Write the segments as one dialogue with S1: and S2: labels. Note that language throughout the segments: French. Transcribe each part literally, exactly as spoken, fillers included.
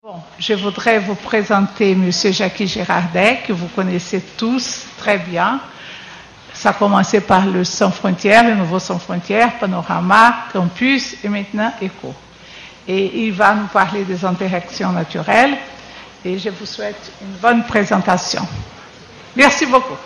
S1: Bon, je voudrais vous présenter M. Jackie Girardet, que vous connaissez tous très bien. Ça a commencé par le Sans Frontières, le nouveau Sans Frontières, Panorama, Campus et maintenant Echo. Et il va nous parler des interactions naturelles et je vous souhaite une bonne présentation. Merci beaucoup.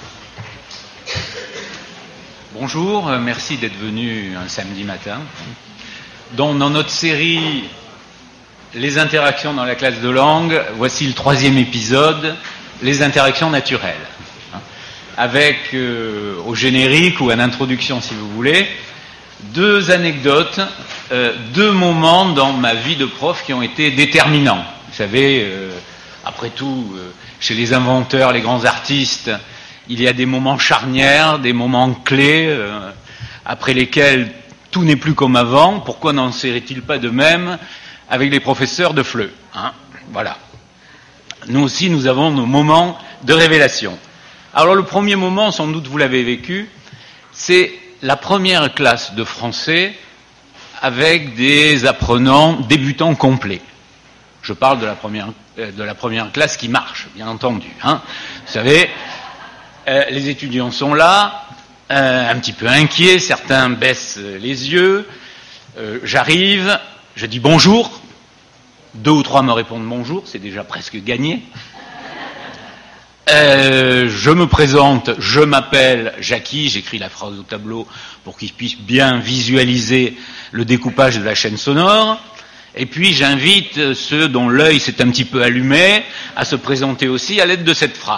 S2: Bonjour, merci d'être venu un samedi matin. Donc, dans notre série Les interactions dans la classe de langue, voici le troisième épisode, les interactions naturelles. Avec, euh, au générique ou en introduction si vous voulez, deux anecdotes, euh, deux moments dans ma vie de prof qui ont été déterminants. Vous savez, euh, après tout, euh, chez les inventeurs, les grands artistes, il y a des moments charnières, des moments clés, euh, après lesquels tout n'est plus comme avant. Pourquoi n'en serait-il pas de même avec les professeurs de F L E, hein, voilà. Nous aussi, nous avons nos moments de révélation. Alors, le premier moment, sans doute vous l'avez vécu, c'est la première classe de français avec des apprenants débutants complets. Je parle de la première, euh, de la première classe qui marche, bien entendu, hein. Vous savez, euh, les étudiants sont là, euh, un petit peu inquiets, certains baissent les yeux, euh, j'arrive, je dis bonjour, deux ou trois me répondent bonjour, c'est déjà presque gagné. Euh, je me présente, je m'appelle Jackie, j'écris la phrase au tableau pour qu'ils puissent bien visualiser le découpage de la chaîne sonore. Et puis j'invite ceux dont l'œil s'est un petit peu allumé à se présenter aussi à l'aide de cette phrase.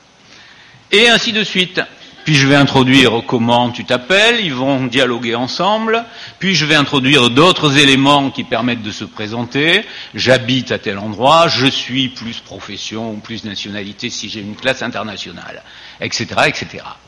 S2: Et ainsi de suite. Puis je vais introduire comment tu t'appelles, ils vont dialoguer ensemble, puis je vais introduire d'autres éléments qui permettent de se présenter, j'habite à tel endroit, je suis plus profession ou plus nationalité si j'ai une classe internationale, et cetera, et cetera.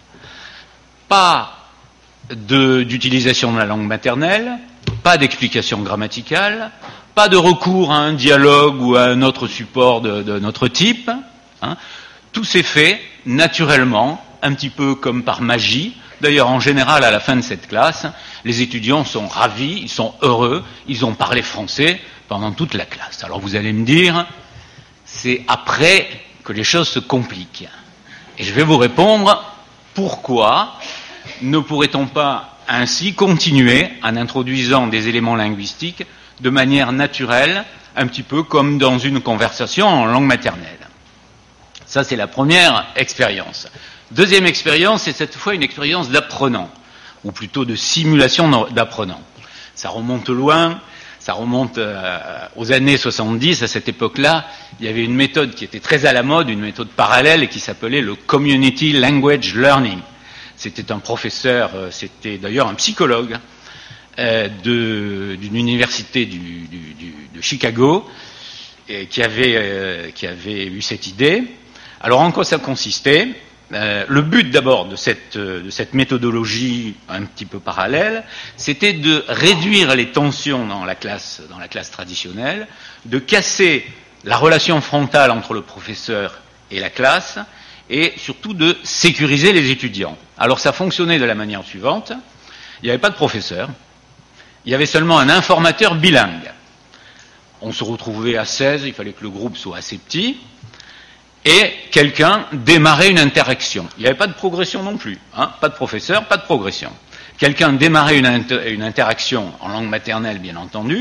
S2: Pas de, d'utilisation de la langue maternelle, pas d'explication grammaticale, pas de recours à un dialogue ou à un autre support de, de notre type, hein. Tout s'est fait naturellement, un petit peu comme par magie. D'ailleurs, en général, à la fin de cette classe, les étudiants sont ravis, ils sont heureux, ils ont parlé français pendant toute la classe. Alors vous allez me dire, c'est après que les choses se compliquent. Et je vais vous répondre, pourquoi ne pourrait-on pas ainsi continuer en introduisant des éléments linguistiques de manière naturelle, un petit peu comme dans une conversation en langue maternelle? Ça, c'est la première expérience. Deuxième expérience, c'est cette fois une expérience d'apprenant, ou plutôt de simulation d'apprenant. Ça remonte loin, ça remonte euh, aux années soixante-dix. À cette époque-là, il y avait une méthode qui était très à la mode, une méthode parallèle, et qui s'appelait le Community Language Learning. C'était un professeur, euh, c'était d'ailleurs un psychologue euh, de, d'une université du, du, du, de Chicago, et qui avait, euh, qui avait eu cette idée. Alors, en quoi ça consistait ? Euh, le but d'abord de cette, euh, de cette méthodologie un petit peu parallèle, c'était de réduire les tensions dans la classe, dans la classe traditionnelle, de casser la relation frontale entre le professeur et la classe, et surtout de sécuriser les étudiants. Alors ça fonctionnait de la manière suivante, il n'y avait pas de professeur, il y avait seulement un informateur bilingue. On se retrouvait à seize, il fallait que le groupe soit assez petit, et quelqu'un démarrait une interaction. Il n'y avait pas de progression non plus, hein, pas de professeur, pas de progression. Quelqu'un démarrait une, inter- une interaction en langue maternelle, bien entendu.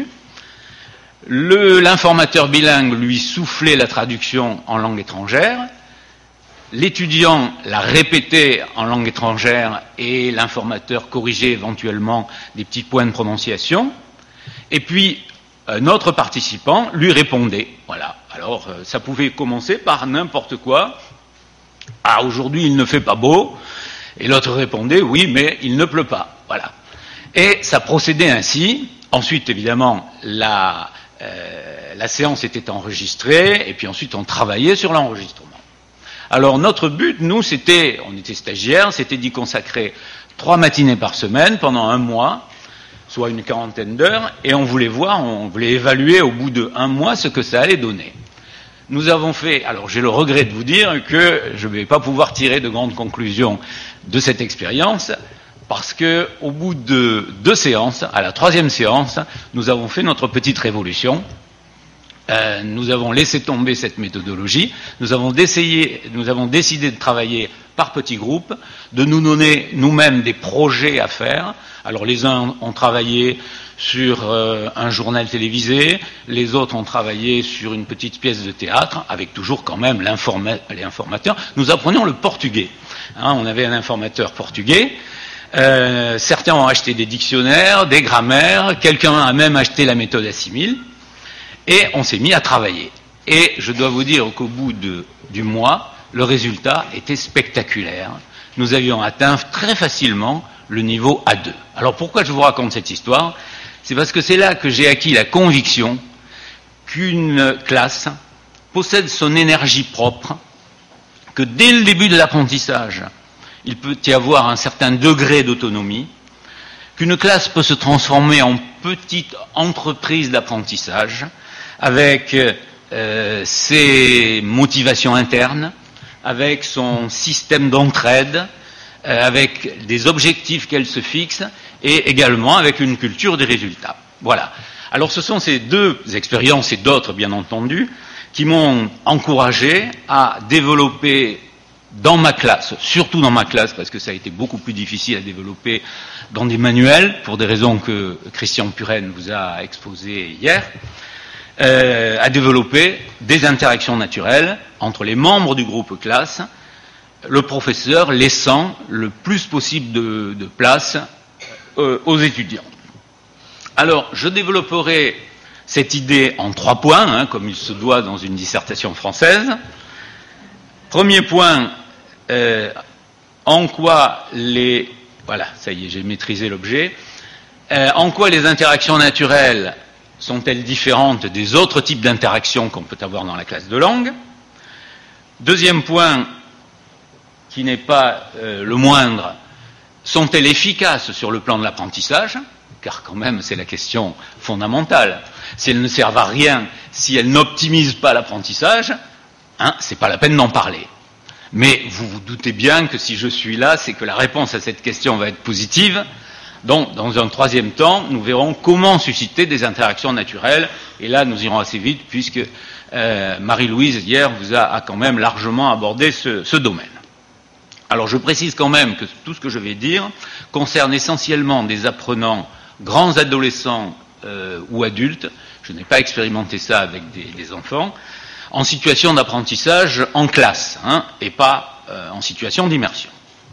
S2: Le, l'informateur bilingue lui soufflait la traduction en langue étrangère. L'étudiant la répétait en langue étrangère et l'informateur corrigeait éventuellement des petits points de prononciation. Et puis, un autre participant lui répondait. Voilà. Alors, euh, ça pouvait commencer par n'importe quoi. Ah, aujourd'hui, il ne fait pas beau. Et l'autre répondait, oui, mais il ne pleut pas. Voilà. Et ça procédait ainsi. Ensuite, évidemment, la, euh, la séance était enregistrée. Et puis ensuite, on travaillait sur l'enregistrement. Alors, notre but, nous, c'était, on était stagiaires, c'était d'y consacrer trois matinées par semaine pendant un mois, soit une quarantaine d'heures, et on voulait voir, on voulait évaluer au bout de un mois ce que ça allait donner. Nous avons fait, alors j'ai le regret de vous dire que je ne vais pas pouvoir tirer de grandes conclusions de cette expérience, parce que au bout de deux séances, à la troisième séance, nous avons fait notre petite révolution, euh, nous avons laissé tomber cette méthodologie, nous avons, décidé, nous avons décidé de travailler par petits groupes, de nous donner nous-mêmes des projets à faire. Alors les uns ont travaillé sur euh, un journal télévisé, les autres ont travaillé sur une petite pièce de théâtre, avec toujours quand même l'informateur. Nous apprenions le portugais. Hein, on avait un informateur portugais. Euh, certains ont acheté des dictionnaires, des grammaires, quelqu'un a même acheté la méthode Assimil, et on s'est mis à travailler. Et je dois vous dire qu'au bout de, du mois, le résultat était spectaculaire. Nous avions atteint très facilement le niveau A deux. Alors pourquoi je vous raconte cette histoire? C'est parce que c'est là que j'ai acquis la conviction qu'une classe possède son énergie propre, que dès le début de l'apprentissage, il peut y avoir un certain degré d'autonomie, qu'une classe peut se transformer en petite entreprise d'apprentissage avec euh, ses motivations internes, avec son système d'entraide, euh, avec des objectifs qu'elle se fixe et également avec une culture des résultats. Voilà. Alors ce sont ces deux expériences et d'autres bien entendu qui m'ont encouragé à développer dans ma classe, surtout dans ma classe, parce que ça a été beaucoup plus difficile à développer dans des manuels, pour des raisons que Christian Puren vous a exposées hier, euh, à développer des interactions naturelles entre les membres du groupe classe, le professeur laissant le plus possible de, de place euh, aux étudiants. Alors, je développerai cette idée en trois points, hein, comme il se doit dans une dissertation française. Premier point, euh, en quoi les... Voilà, ça y est, j'ai maîtrisé l'objet. Euh, en quoi les interactions naturelles sont-elles différentes des autres types d'interactions qu'on peut avoir dans la classe de langue? Deuxième point, qui n'est pas euh, le moindre, sont-elles efficaces sur le plan de l'apprentissage? Car quand même, c'est la question fondamentale. Si elles ne servent à rien, si elles n'optimisent pas l'apprentissage, hein, c'est pas la peine d'en parler. Mais vous vous doutez bien que si je suis là, c'est que la réponse à cette question va être positive. Donc, dans un troisième temps, nous verrons comment susciter des interactions naturelles. Et là, nous irons assez vite, puisque euh, Marie-Louise, hier, vous a, a quand même largement abordé ce, ce domaine. Alors, je précise quand même que tout ce que je vais dire concerne essentiellement des apprenants, grands adolescents euh, ou adultes. Je n'ai pas expérimenté ça avec des, des enfants, en situation d'apprentissage en classe, hein, et pas euh, en situation d'immersion.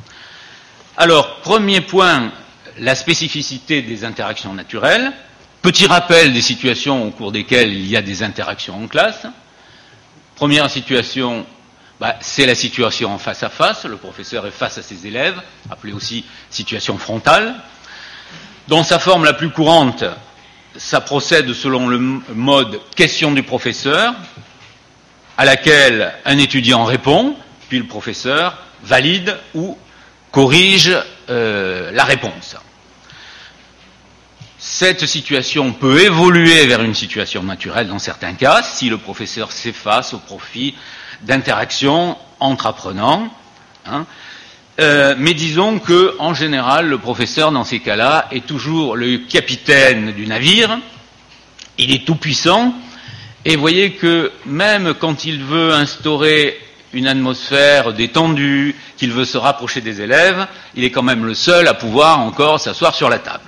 S2: Alors, premier point, la spécificité des interactions naturelles. Petit rappel des situations au cours desquelles il y a des interactions en classe. Première situation, bah, c'est la situation en face à face. Le professeur est face à ses élèves, appelée aussi situation frontale. Dans sa forme la plus courante, ça procède selon le mode question du professeur, à laquelle un étudiant répond, puis le professeur valide ou corrige euh, la réponse. Cette situation peut évoluer vers une situation naturelle dans certains cas, si le professeur s'efface au profit d'interactions entre apprenants. Hein. Euh, mais disons que, en général, le professeur, dans ces cas-là, est toujours le capitaine du navire. Il est tout puissant. Et voyez que même quand il veut instaurer une atmosphère détendue, qu'il veut se rapprocher des élèves, il est quand même le seul à pouvoir encore s'asseoir sur la table.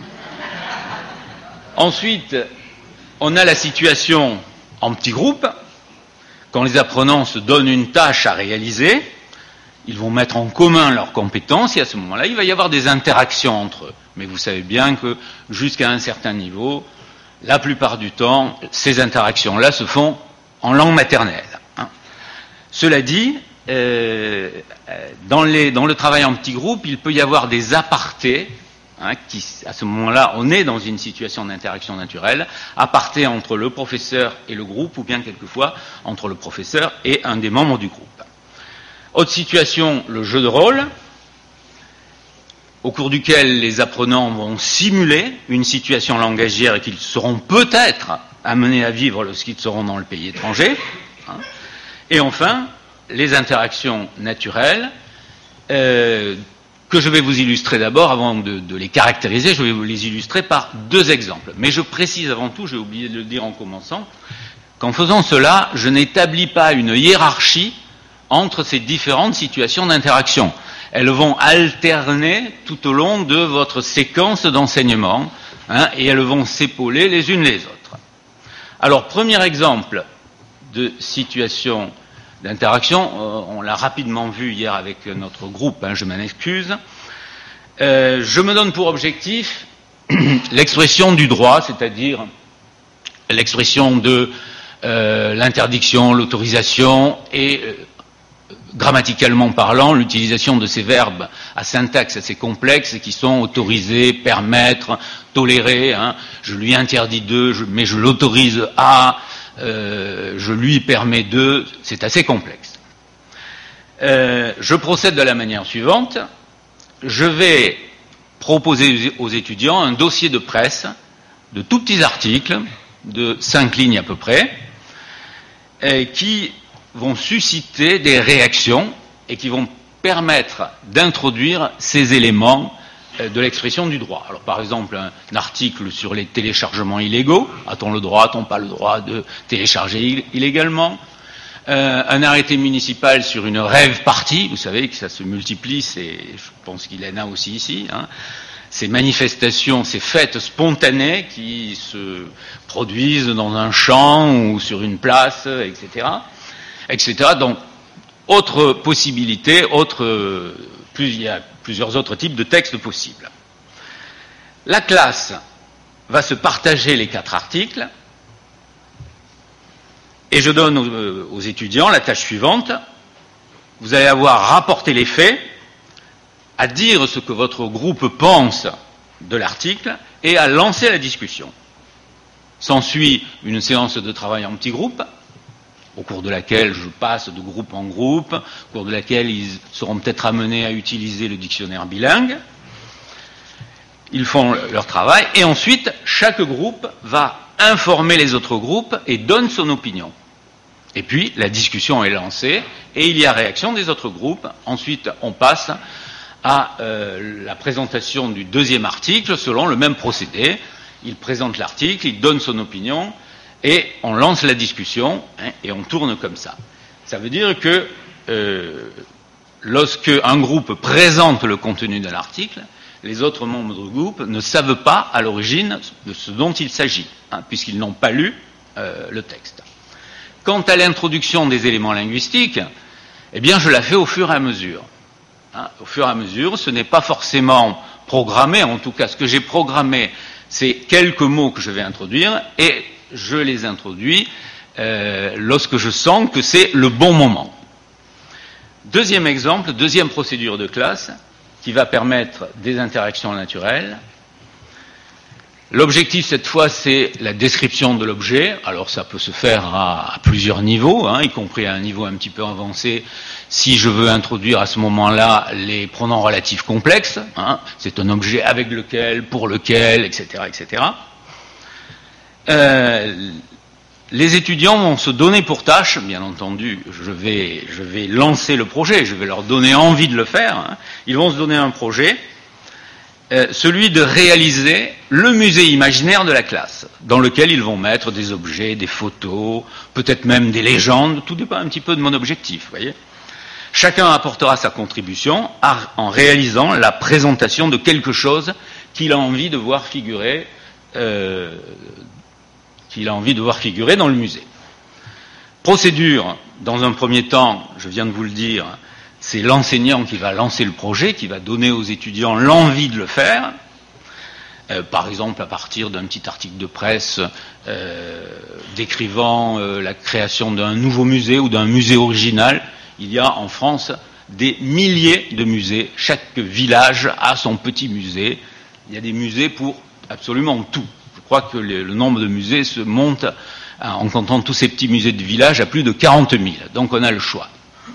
S2: Ensuite, on a la situation en petits groupes. Quand les apprenants se donnent une tâche à réaliser, ils vont mettre en commun leurs compétences et à ce moment-là, il va y avoir des interactions entre eux. Mais vous savez bien que jusqu'à un certain niveau, la plupart du temps, ces interactions-là se font en langue maternelle. Hein. Cela dit, euh, dans, les, dans le travail en petits groupes, il peut y avoir des apartés, hein, qui, à ce moment-là, on est dans une situation d'interaction naturelle, apartés entre le professeur et le groupe, ou bien quelquefois entre le professeur et un des membres du groupe. Autre situation, le jeu de rôle, au cours duquel les apprenants vont simuler une situation langagière qu'ils seront peut-être amenés à vivre lorsqu'ils seront dans le pays étranger. Hein. Et enfin, les interactions naturelles, euh, que je vais vous illustrer d'abord, avant de, de les caractériser, je vais vous les illustrer par deux exemples. Mais je précise avant tout, j'ai oublié de le dire en commençant, qu'en faisant cela, je n'établis pas une hiérarchie entre ces différentes situations d'interaction. Elles vont alterner tout au long de votre séquence d'enseignement, hein, et elles vont s'épauler les unes les autres. Alors, premier exemple de situation d'interaction, euh, on l'a rapidement vu hier avec notre groupe, hein, je m'en excuse. Euh, je me donne pour objectif l'expression du droit, c'est-à-dire l'expression de euh, l'interdiction, l'autorisation et, euh, grammaticalement parlant, l'utilisation de ces verbes à syntaxe assez complexe qui sont autorisés, permettre, tolérer. Hein. Je lui interdis de, je, mais je l'autorise à, euh, je lui permets de. C'est assez complexe. Euh, je procède de la manière suivante. Je vais proposer aux étudiants un dossier de presse de tout petits articles, de cinq lignes à peu près, euh, qui vont susciter des réactions et qui vont permettre d'introduire ces éléments euh, de l'expression du droit. Alors par exemple, un, un article sur les téléchargements illégaux, a-t-on le droit, a-t-on pas le droit de télécharger ill- illégalement euh, un arrêté municipal sur une rave party, vous savez que ça se multiplie, c'est, je pense qu'il y en a aussi ici, hein, ces manifestations, ces fêtes spontanées qui se produisent dans un champ ou sur une place, et cetera, et cetera. Donc, autre possibilité, autre, plus, il y a plusieurs autres types de textes possibles. La classe va se partager les quatre articles et je donne aux, aux étudiants la tâche suivante. Vous allez avoir rapporté les faits, à dire ce que votre groupe pense de l'article et à lancer la discussion. S'ensuit une séance de travail en petits groupes, au cours de laquelle je passe de groupe en groupe, au cours de laquelle ils seront peut-être amenés à utiliser le dictionnaire bilingue. Ils font leur travail et ensuite chaque groupe va informer les autres groupes et donne son opinion. Et puis la discussion est lancée et il y a réaction des autres groupes. Ensuite on passe à euh, la présentation du deuxième article selon le même procédé. Il présente l'article, il donne son opinion et on lance la discussion, hein, et on tourne comme ça. Ça veut dire que euh, lorsque un groupe présente le contenu d'un article, les autres membres du groupe ne savent pas à l'origine de ce dont il s'agit, hein, puisqu'ils n'ont pas lu euh, le texte. Quant à l'introduction des éléments linguistiques, eh bien je la fais au fur et à mesure. Hein, au fur et à mesure, ce n'est pas forcément programmé, en tout cas ce que j'ai programmé, c'est quelques mots que je vais introduire, et je les introduis euh, lorsque je sens que c'est le bon moment. Deuxième exemple, deuxième procédure de classe, qui va permettre des interactions naturelles. L'objectif, cette fois, c'est la description de l'objet. Alors, ça peut se faire à, à plusieurs niveaux, hein, y compris à un niveau un petit peu avancé, si je veux introduire à ce moment-là les pronoms relatifs complexes. Hein, c'est un objet avec lequel, pour lequel, et cetera, et cetera. Euh, les étudiants vont se donner pour tâche, bien entendu, je vais, je vais lancer le projet, je vais leur donner envie de le faire. Hein, ils vont se donner un projet. Euh, celui de réaliser le musée imaginaire de la classe, dans lequel ils vont mettre des objets, des photos, peut-être même des légendes, tout dépend un petit peu de mon objectif, vous voyez. Chacun apportera sa contribution à, en réalisant la présentation de quelque chose qu'il a envie de voir figurer, euh, qu'il a envie de voir figurer dans le musée. Procédure, dans un premier temps, je viens de vous le dire, c'est l'enseignant qui va lancer le projet, qui va donner aux étudiants l'envie de le faire, euh, par exemple à partir d'un petit article de presse euh, décrivant euh, la création d'un nouveau musée ou d'un musée original. Il y a en France des milliers de musées, chaque village a son petit musée, il y a des musées pour absolument tout. Je crois que le, le nombre de musées se monte, en comptant tous ces petits musées de village, à plus de quarante mille, donc on a le choix.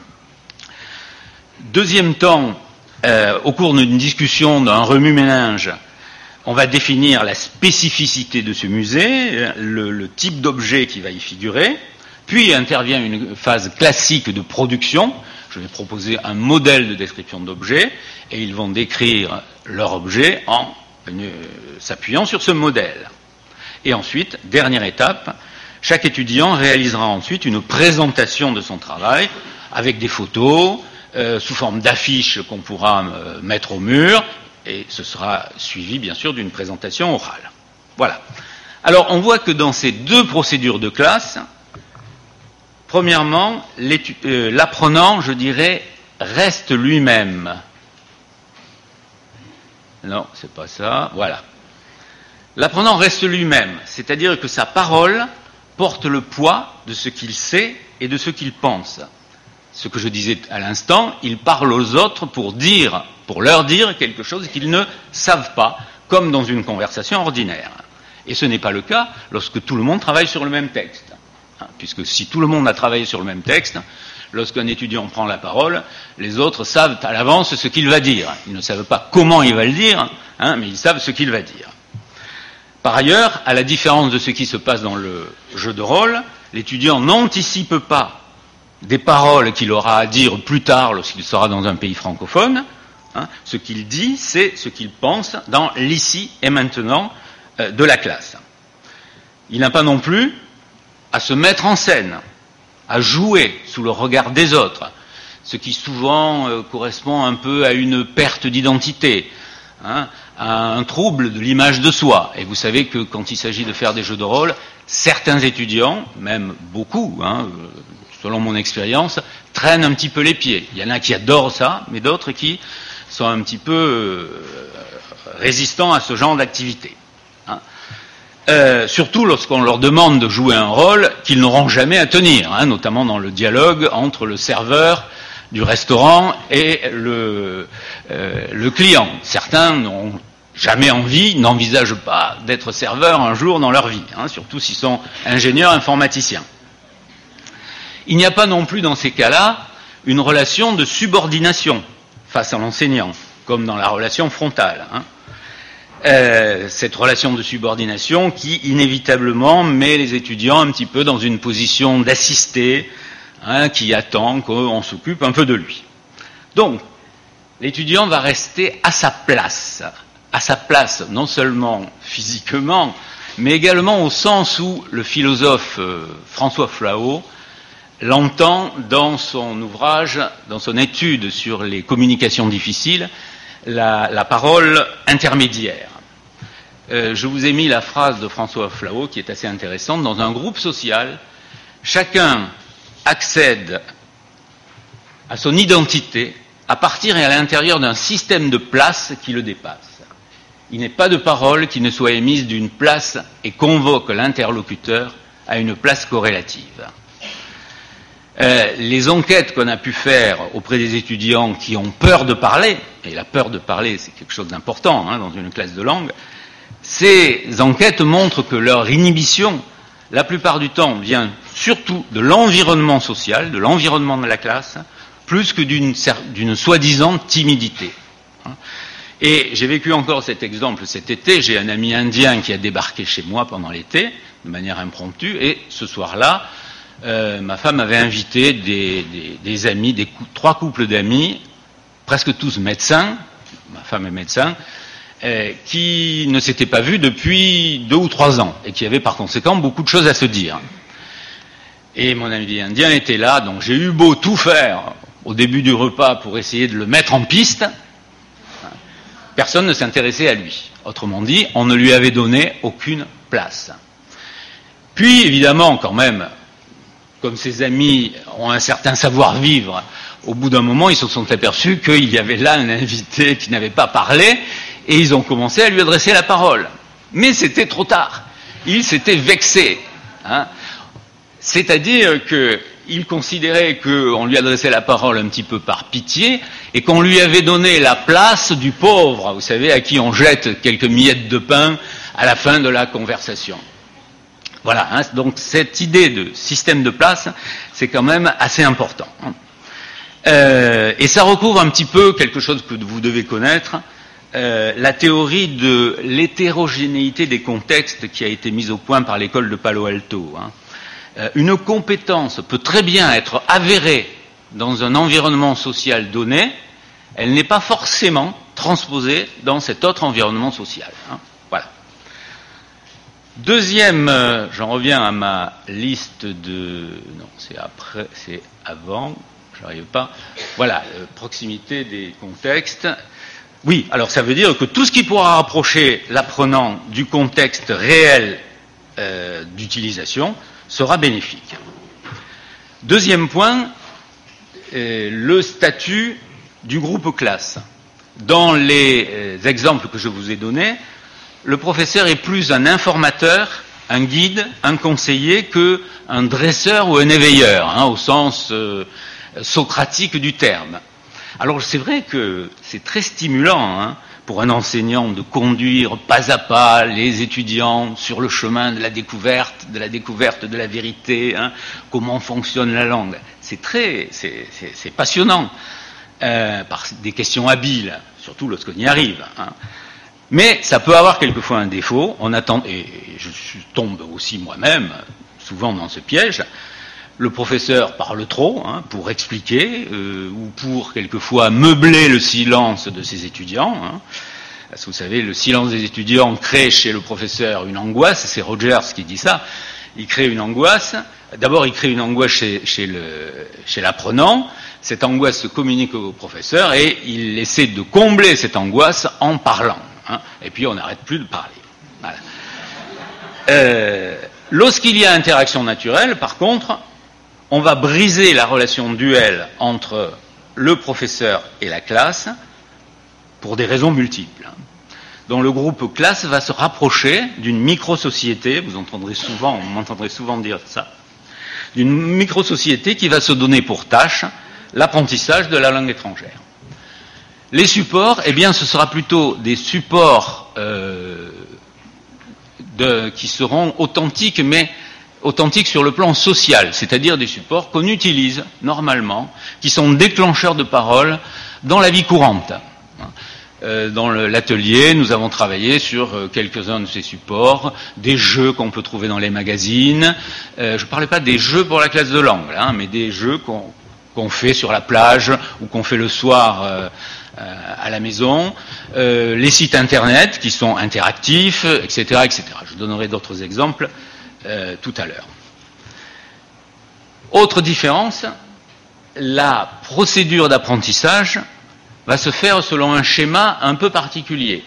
S2: Deuxième temps, euh, au cours d'une discussion, d'un remue-ménage, on va définir la spécificité de ce musée, le, le type d'objet qui va y figurer, puis intervient une phase classique de production. Je vais proposer un modèle de description d'objet, et ils vont décrire leur objet en euh, s'appuyant sur ce modèle. Et ensuite, dernière étape, Chaque étudiant réalisera ensuite une présentation de son travail avec des photos, euh, sous forme d'affiches qu'on pourra euh, mettre au mur, et ce sera suivi bien sûr d'une présentation orale. Voilà. Alors on voit que dans ces deux procédures de classe, premièrement, euh, l'apprenant, je dirais, reste lui-même. Non, c'est pas ça. Voilà. L'apprenant reste lui-même, c'est-à-dire que sa parole porte le poids de ce qu'il sait et de ce qu'il pense. Ce que je disais à l'instant, il parle aux autres pour dire, pour leur dire quelque chose qu'ils ne savent pas, comme dans une conversation ordinaire. Et ce n'est pas le cas lorsque tout le monde travaille sur le même texte. Puisque si tout le monde a travaillé sur le même texte, lorsqu'un étudiant prend la parole, les autres savent à l'avance ce qu'il va dire. Ils ne savent pas comment il va le dire, hein, mais ils savent ce qu'il va dire. Par ailleurs, à la différence de ce qui se passe dans le jeu de rôle, l'étudiant n'anticipe pas des paroles qu'il aura à dire plus tard lorsqu'il sera dans un pays francophone. Hein, ce qu'il dit, c'est ce qu'il pense dans l'ici et maintenant euh, de la classe. Il n'a pas non plus à se mettre en scène, à jouer sous le regard des autres, ce qui souvent euh, correspond un peu à une perte d'identité, hein, à un trouble de l'image de soi. Et vous savez que quand il s'agit de faire des jeux de rôle, certains étudiants, même beaucoup, hein, selon mon expérience, traînent un petit peu les pieds. Il y en a qui adorent ça, mais d'autres qui sont un petit peu euh, résistants à ce genre d'activité. Hein. Euh, surtout lorsqu'on leur demande de jouer un rôle qu'ils n'auront jamais à tenir, hein, notamment dans le dialogue entre le serveur du restaurant et le, euh, le client. Certains n'ont jamais envie, n'envisagent pas d'être serveurs un jour dans leur vie, hein, surtout s'ils sont ingénieurs informaticiens. Il n'y a pas non plus dans ces cas-là une relation de subordination face à l'enseignant, comme dans la relation frontale. Hein. Euh, cette relation de subordination qui, inévitablement, met les étudiants un petit peu dans une position d'assisté, hein, qui attend qu'on s'occupe un peu de lui. Donc, l'étudiant va rester à sa place, à sa place non seulement physiquement, mais également au sens où le philosophe euh, François Flahault l'entend dans son ouvrage, dans son étude sur les communications difficiles, la, la parole intermédiaire. Euh, je vous ai mis la phrase de François Flahault qui est assez intéressante. Dans un groupe social, chacun accède à son identité à partir et à l'intérieur d'un système de places qui le dépasse. Il n'est pas de parole qui ne soit émise d'une place et convoque l'interlocuteur à une place corrélative. Euh, les enquêtes qu'on a pu faire auprès des étudiants qui ont peur de parler, et la peur de parler c'est quelque chose d'important, hein, dans une classe de langue, ces enquêtes montrent que leur inhibition, la plupart du temps, vient surtout de l'environnement social, de l'environnement de la classe, plus que d'une, d'une soi-disant timidité. Et j'ai vécu encore cet exemple cet été. J'ai un ami indien qui a débarqué chez moi pendant l'été, de manière impromptue, et ce soir-là, euh, ma femme avait invité des, des, des amis, des cou- trois couples d'amis, presque tous médecins, ma femme est médecin, euh, qui ne s'étaient pas vus depuis deux ou trois ans, et qui avaient par conséquent beaucoup de choses à se dire. Et mon ami indien était là, donc j'ai eu beau tout faire au début du repas pour essayer de le mettre en piste, personne ne s'intéressait à lui. Autrement dit, on ne lui avait donné aucune place. Puis, évidemment, quand même, comme ses amis ont un certain savoir-vivre, au bout d'un moment, ils se sont aperçus qu'il y avait là un invité qui n'avait pas parlé, et ils ont commencé à lui adresser la parole. Mais c'était trop tard. Il s'était vexé. Hein. C'est-à-dire qu'il considérait qu'on lui adressait la parole un petit peu par pitié et qu'on lui avait donné la place du pauvre, vous savez, à qui on jette quelques miettes de pain à la fin de la conversation. Voilà, hein, donc cette idée de système de place, c'est quand même assez important. Euh, et ça recouvre un petit peu quelque chose que vous devez connaître, euh, la théorie de l'hétérogénéité des contextes qui a été mise au point par l'école de Palo Alto. Hein. Une compétence peut très bien être avérée dans un environnement social donné, elle n'est pas forcément transposée dans cet autre environnement social. Hein. Voilà. Deuxième, euh, j'en reviens à ma liste de... Non, c'est après, c'est avant, j'arrive pas. Voilà, euh, proximité des contextes. Oui, alors ça veut dire que tout ce qui pourra rapprocher l'apprenant du contexte réel euh, d'utilisation sera bénéfique. Deuxième point, euh, le statut du groupe classe. Dans les euh, exemples que je vous ai donnés, le professeur est plus un informateur, un guide, un conseiller qu'un dresseur ou un éveilleur, hein, au sens euh, socratique du terme. Alors c'est vrai que c'est très stimulant hein, pour un enseignant de conduire pas à pas les étudiants sur le chemin de la découverte, de la découverte de la vérité, hein, comment fonctionne la langue. C'est très, c'est, c'est, c'est passionnant, euh, par des questions habiles, surtout lorsqu'on y arrive. Hein. Mais ça peut avoir quelquefois un défaut. On attend, et je tombe aussi moi-même souvent dans ce piège. Le professeur parle trop hein, pour expliquer euh, ou pour quelquefois meubler le silence de ses étudiants. Hein. Parce que vous savez, le silence des étudiants crée chez le professeur une angoisse. C'est Rogers qui dit ça. Il crée une angoisse. D'abord, il crée une angoisse chez, chez, le, chez l'apprenant. Cette angoisse se communique au professeur et il essaie de combler cette angoisse en parlant. Hein. Et puis, on n'arrête plus de parler. Voilà. Euh, lorsqu'il y a interaction naturelle, par contre, on va briser la relation duel entre le professeur et la classe pour des raisons multiples. Donc le groupe classe va se rapprocher d'une micro-société, vous entendrez souvent, vous m'entendrez souvent dire ça, d'une micro-société qui va se donner pour tâche l'apprentissage de la langue étrangère. Les supports, eh bien, ce sera plutôt des supports euh, de, qui seront authentiques, mais authentiques sur le plan social, c'est-à-dire des supports qu'on utilise normalement, qui sont déclencheurs de parole dans la vie courante. Euh, dans le, l'atelier, nous avons travaillé sur euh, quelques-uns de ces supports, des jeux qu'on peut trouver dans les magazines. Euh, je ne parlais pas des jeux pour la classe de langue, là, hein, mais des jeux qu'on, qu'on fait sur la plage ou qu'on fait le soir euh, euh, à la maison. Euh, les sites internet qui sont interactifs, et cetera, et cetera. Je donnerai d'autres exemples Euh, tout à l'heure. Autre différence, la procédure d'apprentissage va se faire selon un schéma un peu particulier.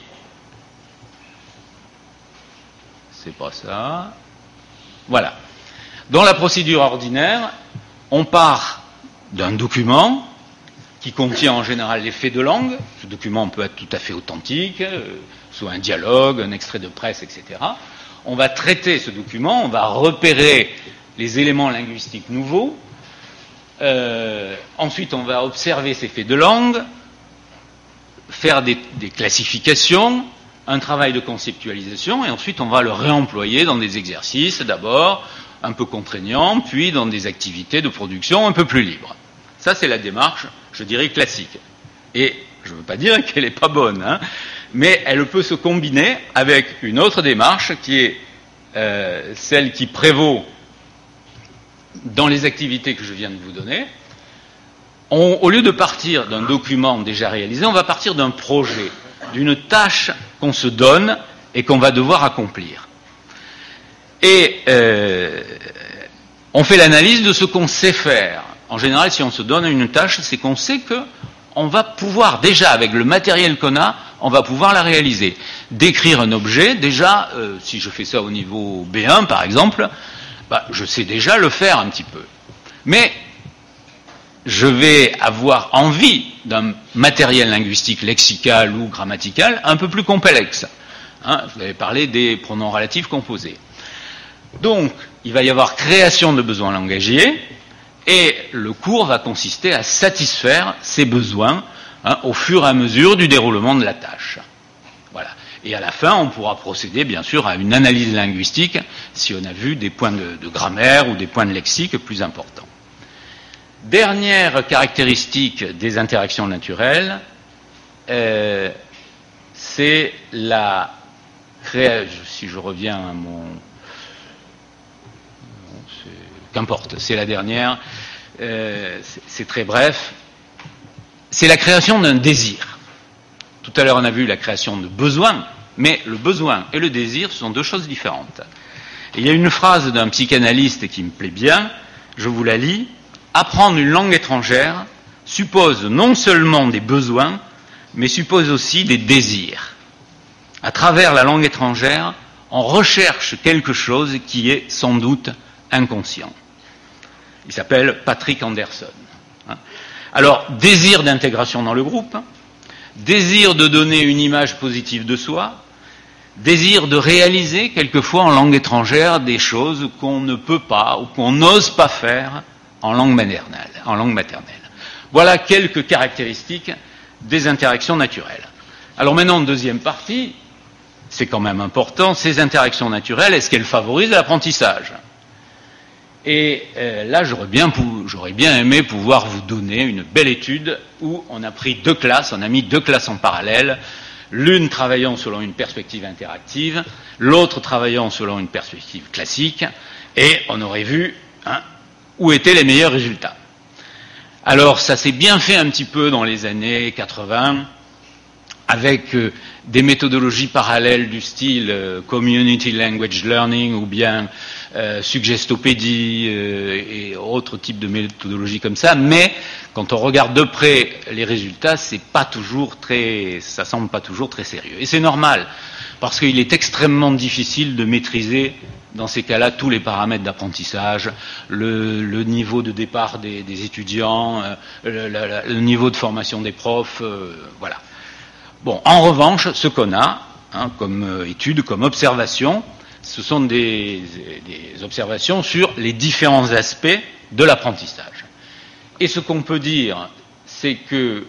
S2: C'est pas ça. Voilà. Dans la procédure ordinaire, on part d'un document qui contient en général les faits de langue. Ce document peut être tout à fait authentique, euh, soit un dialogue, un extrait de presse, et cetera. On va traiter ce document, on va repérer les éléments linguistiques nouveaux. Euh, ensuite, on va observer ces faits de langue, faire des, des classifications, un travail de conceptualisation, et ensuite on va le réemployer dans des exercices, d'abord un peu contraignants, puis dans des activités de production un peu plus libres. Ça, c'est la démarche, je dirais, classique. Et je ne veux pas dire qu'elle n'est pas bonne, hein, mais elle peut se combiner avec une autre démarche qui est euh, celle qui prévaut dans les activités que je viens de vous donner. On, au lieu de partir d'un document déjà réalisé, on va partir d'un projet, d'une tâche qu'on se donne et qu'on va devoir accomplir. Et euh, on fait l'analyse de ce qu'on sait faire. En général, si on se donne une tâche, c'est qu'on sait que on va pouvoir, déjà avec le matériel qu'on a, on va pouvoir la réaliser. Décrire un objet, déjà, euh, si je fais ça au niveau B un par exemple, bah, je sais déjà le faire un petit peu. Mais je vais avoir envie d'un matériel linguistique lexical ou grammatical un peu plus complexe. Hein, je vous avais parlé des pronoms relatifs composés. Donc, il va y avoir création de besoins langagiers, et le cours va consister à satisfaire ces besoins hein, au fur et à mesure du déroulement de la tâche. Voilà. Et à la fin, on pourra procéder, bien sûr, à une analyse linguistique si on a vu des points de, de grammaire ou des points de lexique plus importants. Dernière caractéristique des interactions naturelles, euh, c'est la création. Si je reviens à mon... Qu'importe, c'est la dernière, euh, c'est, c'est très bref. C'est la création d'un désir. Tout à l'heure, on a vu la création de besoins, mais le besoin et le désir, ce sont deux choses différentes. Et il y a une phrase d'un psychanalyste qui me plaît bien, je vous la lis. Apprendre une langue étrangère suppose non seulement des besoins, mais suppose aussi des désirs. À travers la langue étrangère, on recherche quelque chose qui est sans doute inconscient. Il s'appelle Patrick Anderson. Alors, désir d'intégration dans le groupe, désir de donner une image positive de soi, désir de réaliser quelquefois en langue étrangère des choses qu'on ne peut pas ou qu'on n'ose pas faire en langue maternelle, en langue maternelle. Voilà quelques caractéristiques des interactions naturelles. Alors maintenant, deuxième partie, c'est quand même important, ces interactions naturelles, est-ce qu'elles favorisent l'apprentissage ? Et euh, là, j'aurais bien, j'aurais bien aimé pouvoir vous donner une belle étude où on a pris deux classes, on a mis deux classes en parallèle, l'une travaillant selon une perspective interactive, l'autre travaillant selon une perspective classique, et on aurait vu hein, où étaient les meilleurs résultats. Alors, ça s'est bien fait un petit peu dans les années quatre-vingts, avec euh, des méthodologies parallèles du style euh, Community Language Learning ou bien euh, Suggestopédie euh, et autres types de méthodologies comme ça, mais quand on regarde de près les résultats, c'est pas toujours très, ça semble pas toujours très sérieux. Et c'est normal, parce qu'il est extrêmement difficile de maîtriser dans ces cas-là tous les paramètres d'apprentissage, le, le niveau de départ des, des étudiants, euh, le, le, le niveau de formation des profs, euh, voilà. Bon, en revanche, ce qu'on a, hein, comme euh, étude, comme observation, ce sont des, des observations sur les différents aspects de l'apprentissage. Et ce qu'on peut dire, c'est que,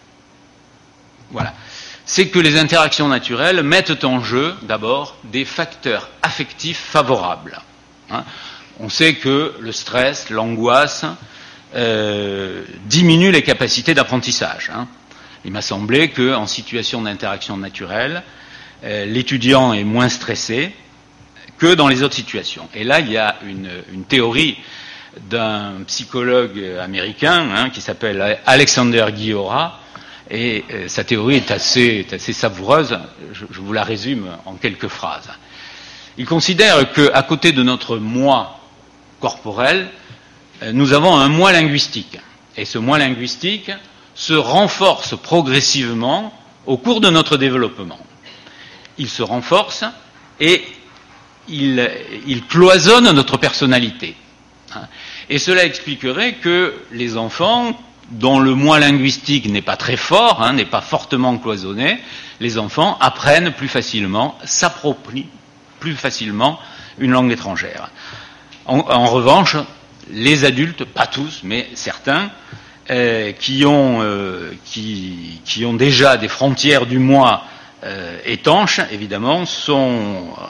S2: voilà, c'est que les interactions naturelles mettent en jeu, d'abord, des facteurs affectifs favorables. Hein. On sait que le stress, l'angoisse, euh, diminuent les capacités d'apprentissage. Hein. Il m'a semblé qu'en situation d'interaction naturelle, euh, l'étudiant est moins stressé que dans les autres situations. Et là, il y a une, une théorie d'un psychologue américain hein, qui s'appelle Alexander Guillora, et euh, sa théorie est assez, est assez savoureuse. Je, je vous la résume en quelques phrases. Il considère qu'à côté de notre moi corporel, euh, nous avons un moi linguistique. Et ce moi linguistique se renforce progressivement au cours de notre développement. Il se renforce et il, il cloisonne notre personnalité. Et cela expliquerait que les enfants, dont le moi linguistique n'est pas très fort, hein, n'est pas fortement cloisonné, les enfants apprennent plus facilement, s'approprient plus facilement une langue étrangère. En, en revanche, les adultes, pas tous, mais certains, Euh, qui, ont, euh, qui, qui ont déjà des frontières du moi euh, étanches, évidemment, sont, euh,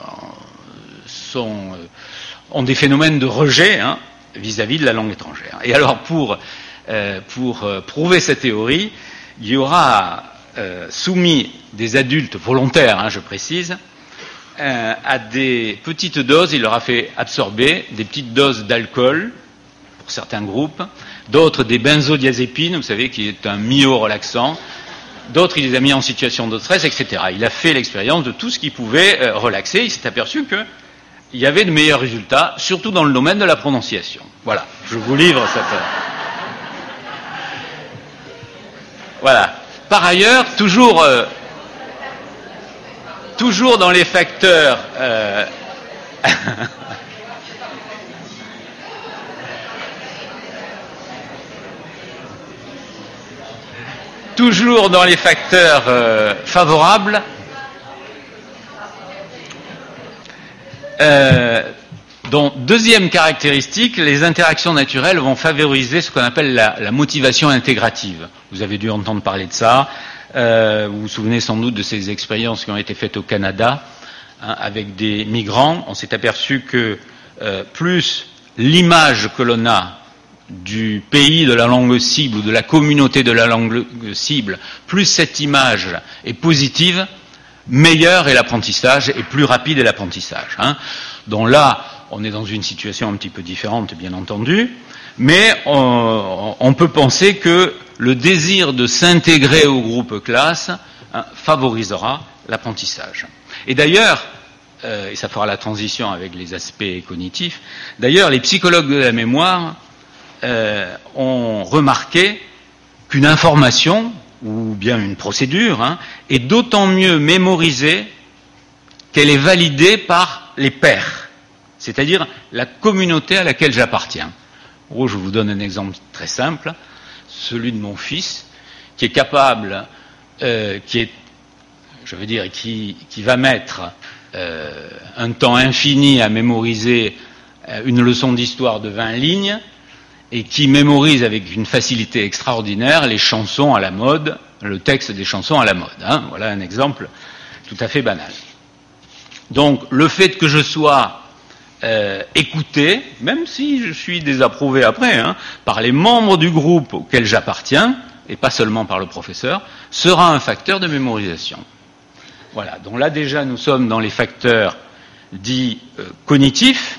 S2: sont, euh, ont des phénomènes de rejet hein, vis-à-vis de la langue étrangère. Et alors, pour, euh, pour euh, prouver cette théorie, il y aura euh, soumis des adultes volontaires, hein, je précise, euh, à des petites doses, il leur a fait absorber des petites doses d'alcool, pour certains groupes, d'autres des benzodiazépines, vous savez, qui est un myorelaxant, d'autres il les a mis en situation de stress, et cetera. Il a fait l'expérience de tout ce qui pouvait euh, relaxer, il s'est aperçu qu'il y avait de meilleurs résultats, surtout dans le domaine de la prononciation. Voilà, je vous livre cette... Voilà. Par ailleurs, toujours, euh, toujours dans les facteurs... Euh... Toujours dans les facteurs euh, favorables, euh, donc deuxième caractéristique, les interactions naturelles vont favoriser ce qu'on appelle la, la motivation intégrative. Vous avez dû entendre parler de ça, euh, vous vous souvenez sans doute de ces expériences qui ont été faites au Canada, hein, avec des migrants. On s'est aperçu que euh, plus l'image que l'on a du pays de la langue cible ou de la communauté de la langue cible, plus cette image est positive, meilleur est l'apprentissage et plus rapide est l'apprentissage. Hein. Donc là, on est dans une situation un petit peu différente, bien entendu, mais on, on peut penser que le désir de s'intégrer au groupe classe hein, favorisera l'apprentissage. Et d'ailleurs, euh, et ça fera la transition avec les aspects cognitifs, d'ailleurs les psychologues de la mémoire euh, ont remarqué qu'une information, ou bien une procédure, hein, est d'autant mieux mémorisée qu'elle est validée par les pairs, c'est-à-dire la communauté à laquelle j'appartiens. En gros, je vous donne un exemple très simple, celui de mon fils, qui est capable, euh, qui est, je veux dire, qui, qui va mettre euh, un temps infini à mémoriser euh, une leçon d'histoire de vingt lignes, et qui mémorise avec une facilité extraordinaire les chansons à la mode, le texte des chansons à la mode. Hein. Voilà un exemple tout à fait banal. Donc, le fait que je sois euh, écouté, même si je suis désapprouvé après, hein, par les membres du groupe auquel j'appartiens, et pas seulement par le professeur, sera un facteur de mémorisation. Voilà. Donc là, déjà, nous sommes dans les facteurs dits euh, cognitifs.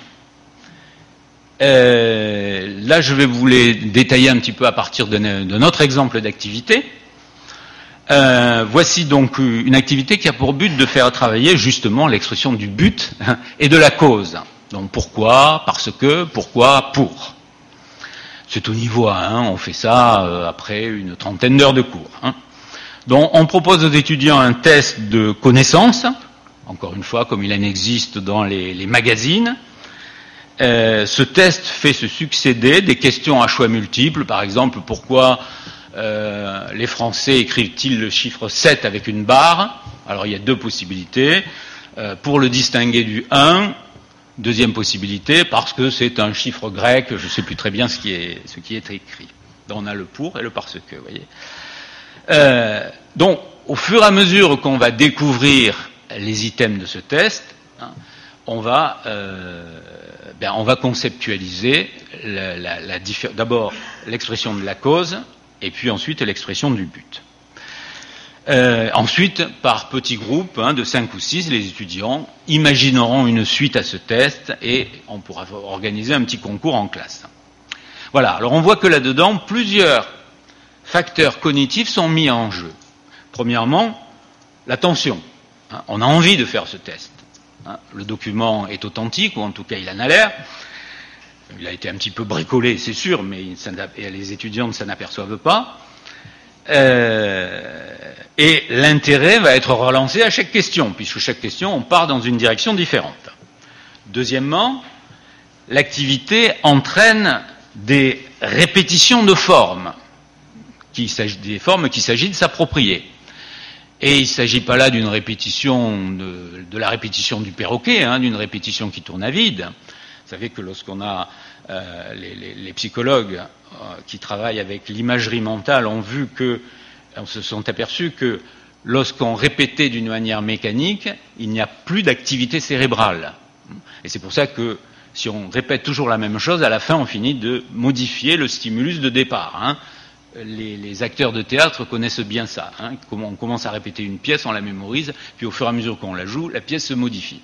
S2: Euh, là, je vais vous les détailler un petit peu à partir de, de notre exemple d'activité. Euh, voici donc une activité qui a pour but de faire travailler justement l'expression du but et de la cause. Donc pourquoi, parce que, pourquoi, pour. C'est au niveau un, on fait ça euh, après une trentaine d'heures de cours. Hein. Donc on propose aux étudiants un test de connaissance, encore une fois comme il en existe dans les, les magazines. Euh, ce test fait se succéder des questions à choix multiples, par exemple, pourquoi euh, les Français écrivent-ils le chiffre sept avec une barre? Alors il y a deux possibilités. Euh, pour le distinguer du un, deuxième possibilité, parce que c'est un chiffre grec, je ne sais plus très bien ce qui est, ce qui est écrit. Donc on a le pour et le parce que, vous voyez. Euh, donc, au fur et à mesure qu'on va découvrir les items de ce test, hein, on va, euh, ben, on va conceptualiser la, la, la d'abord l'expression de la cause et puis ensuite l'expression du but. Euh, ensuite, par petits groupes hein, de cinq ou six, les étudiants imagineront une suite à ce test et on pourra organiser un petit concours en classe. Voilà, alors on voit que là-dedans, plusieurs facteurs cognitifs sont mis en jeu. Premièrement, l'attention. Hein, on a envie de faire ce test. Le document est authentique, ou en tout cas il en a l'air. Il a été un petit peu bricolé, c'est sûr, mais les étudiants ne s'en aperçoivent pas. Euh, et l'intérêt va être relancé à chaque question, puisque chaque question, on part dans une direction différente. Deuxièmement, l'activité entraîne des répétitions de formes, qui, des formes qu'il s'agit de s'approprier. Et il ne s'agit pas là d'une répétition, de, de la répétition du perroquet, hein, d'une répétition qui tourne à vide. Vous savez que lorsqu'on a euh, les, les, les psychologues euh, qui travaillent avec l'imagerie mentale ont vu que, on se sont aperçus que lorsqu'on répétait d'une manière mécanique, il n'y a plus d'activité cérébrale. Et c'est pour ça que si on répète toujours la même chose, à la fin on finit de modifier le stimulus de départ. Hein. Les, les acteurs de théâtre connaissent bien ça. Hein. On commence à répéter une pièce, on la mémorise, puis au fur et à mesure qu'on la joue, la pièce se modifie.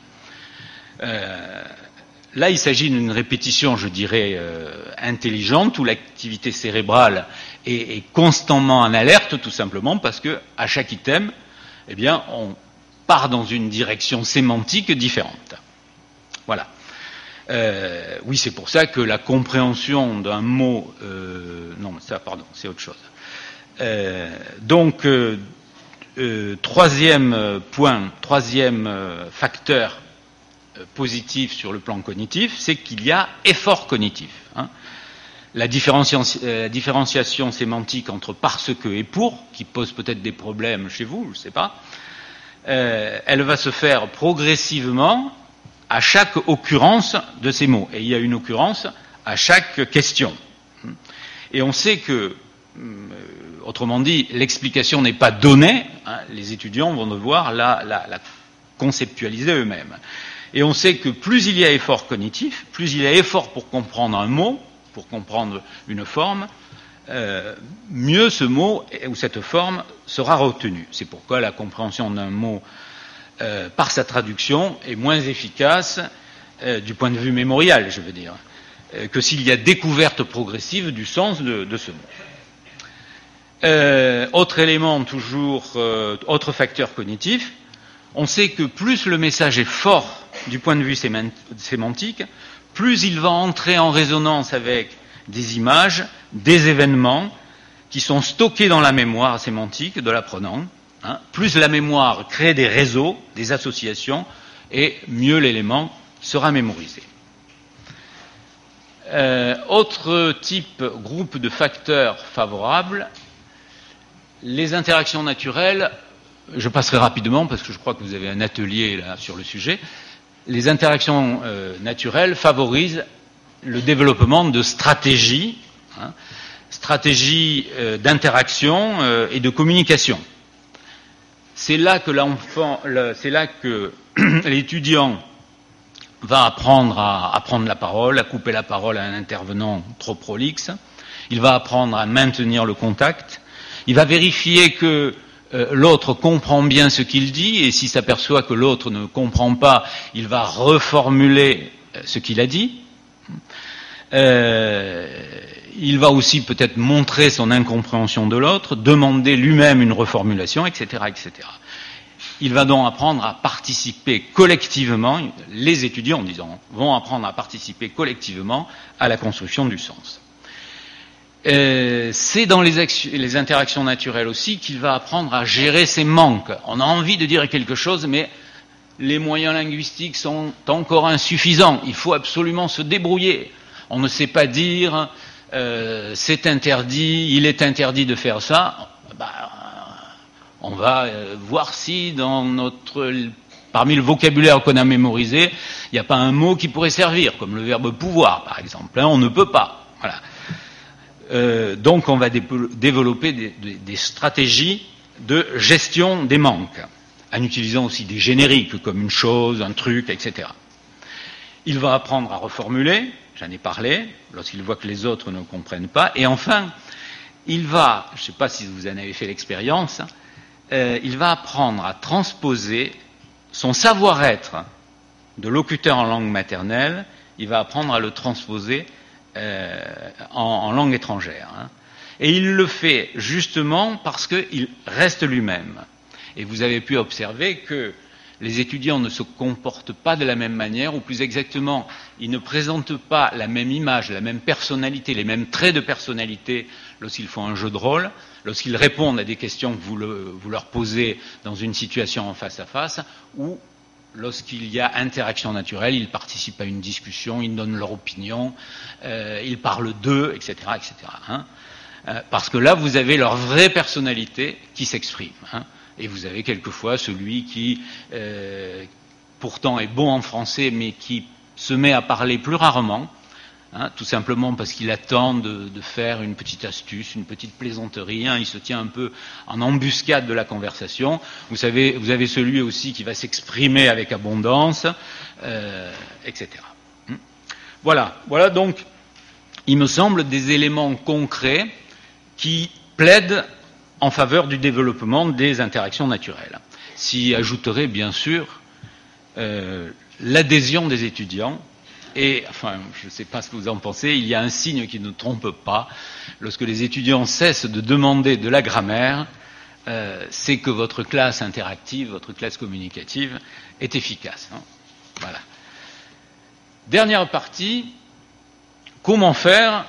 S2: Euh, là, il s'agit d'une répétition, je dirais, euh, intelligente, où l'activité cérébrale est, est constamment en alerte, tout simplement, parce que à chaque item, eh bien, on part dans une direction sémantique différente. Voilà. Euh, oui, c'est pour ça que la compréhension d'un mot... Euh, non, ça, pardon, c'est autre chose. Euh, donc, euh, euh, troisième point, troisième euh, facteur euh, positif sur le plan cognitif, c'est qu'il y a effort cognitif. Hein. La, différenciation, euh, la différenciation sémantique entre parce que et pour, qui pose peut-être des problèmes chez vous, je ne sais pas, euh, elle va se faire progressivement à chaque occurrence de ces mots. Et il y a une occurrence à chaque question. Et on sait que, autrement dit, l'explication n'est pas donnée, hein, les étudiants vont devoir la, la, la conceptualiser eux-mêmes. Et on sait que plus il y a effort cognitif, plus il y a effort pour comprendre un mot, pour comprendre une forme, euh, mieux ce mot ou cette forme sera retenu. C'est pourquoi la compréhension d'un mot Euh, par sa traduction est moins efficace euh, du point de vue mémorial, je veux dire, euh, que s'il y a découverte progressive du sens de, de ce mot. Euh, autre élément, toujours, euh, autre facteur cognitif, on sait que plus le message est fort du point de vue sémantique, plus il va entrer en résonance avec des images, des événements qui sont stockés dans la mémoire sémantique de l'apprenant, hein, plus la mémoire crée des réseaux, des associations, et mieux l'élément sera mémorisé. Euh, autre type, groupe de facteurs favorables, les interactions naturelles. Je passerai rapidement parce que je crois que vous avez un atelier là sur le sujet. Les interactions euh, naturelles favorisent le développement de stratégies, hein, stratégies euh, d'interaction euh, et de communication. C'est là que l'enfant, le, c'est là que l'étudiant va apprendre à, à prendre la parole, à couper la parole à un intervenant trop prolixe. Il va apprendre à maintenir le contact. Il va vérifier que euh, l'autre comprend bien ce qu'il dit, et s'il s'aperçoit que l'autre ne comprend pas, il va reformuler ce qu'il a dit. Euh, il va aussi peut-être montrer son incompréhension de l'autre, demander lui-même une reformulation, et cetera, et cetera. Il va donc apprendre à participer collectivement, les étudiants, disons, vont apprendre à participer collectivement à la construction du sens. Euh, c'est dans les, actions, les interactions naturelles aussi qu'il va apprendre à gérer ses manques. On a envie de dire quelque chose, mais les moyens linguistiques sont encore insuffisants. Il faut absolument se débrouiller. On ne sait pas dire euh, c'est interdit, il est interdit de faire ça. Bah, on va euh, voir si dans notre, parmi le vocabulaire qu'on a mémorisé, il n'y a pas un mot qui pourrait servir, comme le verbe pouvoir, par exemple. Hein, on ne peut pas. Voilà. Euh, donc, on va dé- développer des, des, des stratégies de gestion des manques, en utilisant aussi des génériques comme une chose, un truc, et cetera. Il va apprendre à reformuler, j'en ai parlé, lorsqu'il voit que les autres ne comprennent pas. Et enfin, il va, je ne sais pas si vous en avez fait l'expérience, euh, il va apprendre à transposer son savoir-être de locuteur en langue maternelle, il va apprendre à le transposer euh, en, en langue étrangère. Hein. Et il le fait justement parce qu'il reste lui-même. Et vous avez pu observer que les étudiants ne se comportent pas de la même manière, ou plus exactement, ils ne présentent pas la même image, la même personnalité, les mêmes traits de personnalité lorsqu'ils font un jeu de rôle, lorsqu'ils répondent à des questions que vous, le, vous leur posez dans une situation en face à face, ou lorsqu'il y a interaction naturelle, ils participent à une discussion, ils donnent leur opinion, euh, ils parlent d'eux, et cetera, et cetera. Hein. Euh, parce que là, vous avez leur vraie personnalité qui s'exprime. Hein. Et vous avez quelquefois celui qui, euh, pourtant est bon en français, mais qui se met à parler plus rarement, hein, tout simplement parce qu'il attend de, de faire une petite astuce, une petite plaisanterie. Hein, il se tient un peu en embuscade de la conversation. Vous savez, vous avez celui aussi qui va s'exprimer avec abondance, euh, et cetera. Voilà, voilà donc, il me semble, des éléments concrets qui plaident en faveur du développement des interactions naturelles. S'y ajouterait bien sûr euh, l'adhésion des étudiants, et enfin, je ne sais pas ce que vous en pensez, il y a un signe qui ne trompe pas. Lorsque les étudiants cessent de demander de la grammaire, euh, c'est que votre classe interactive, votre classe communicative est efficace. Hein. Voilà. Dernière partie, comment faire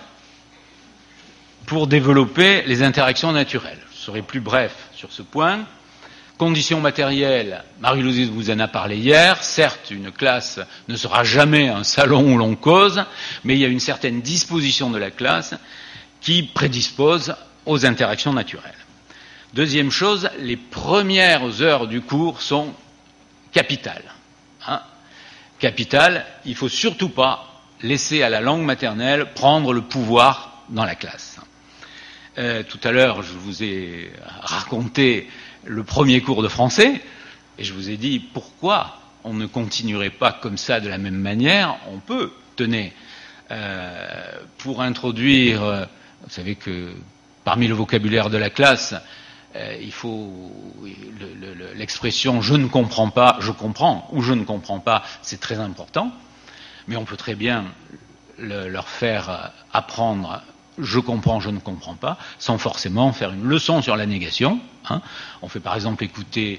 S2: pour développer les interactions naturelles. Je serai plus bref sur ce point. Conditions matérielles, Marie-Louise vous en a parlé hier. Certes, une classe ne sera jamais un salon où l'on cause, mais il y a une certaine disposition de la classe qui prédispose aux interactions naturelles. Deuxième chose, les premières heures du cours sont capitales. Hein. Capitales, il ne faut surtout pas laisser à la langue maternelle prendre le pouvoir dans la classe. Euh, tout à l'heure, je vous ai raconté le premier cours de français, et je vous ai dit pourquoi on ne continuerait pas comme ça de la même manière. On peut, tenez, euh, pour introduire, euh, vous savez que parmi le vocabulaire de la classe, euh, il faut le, le, l'expression « je ne comprends pas »,« je comprends » ou « je ne comprends pas », c'est très important, mais on peut très bien le, leur faire apprendre je comprends, je ne comprends pas, sans forcément faire une leçon sur la négation. Hein. On fait par exemple écouter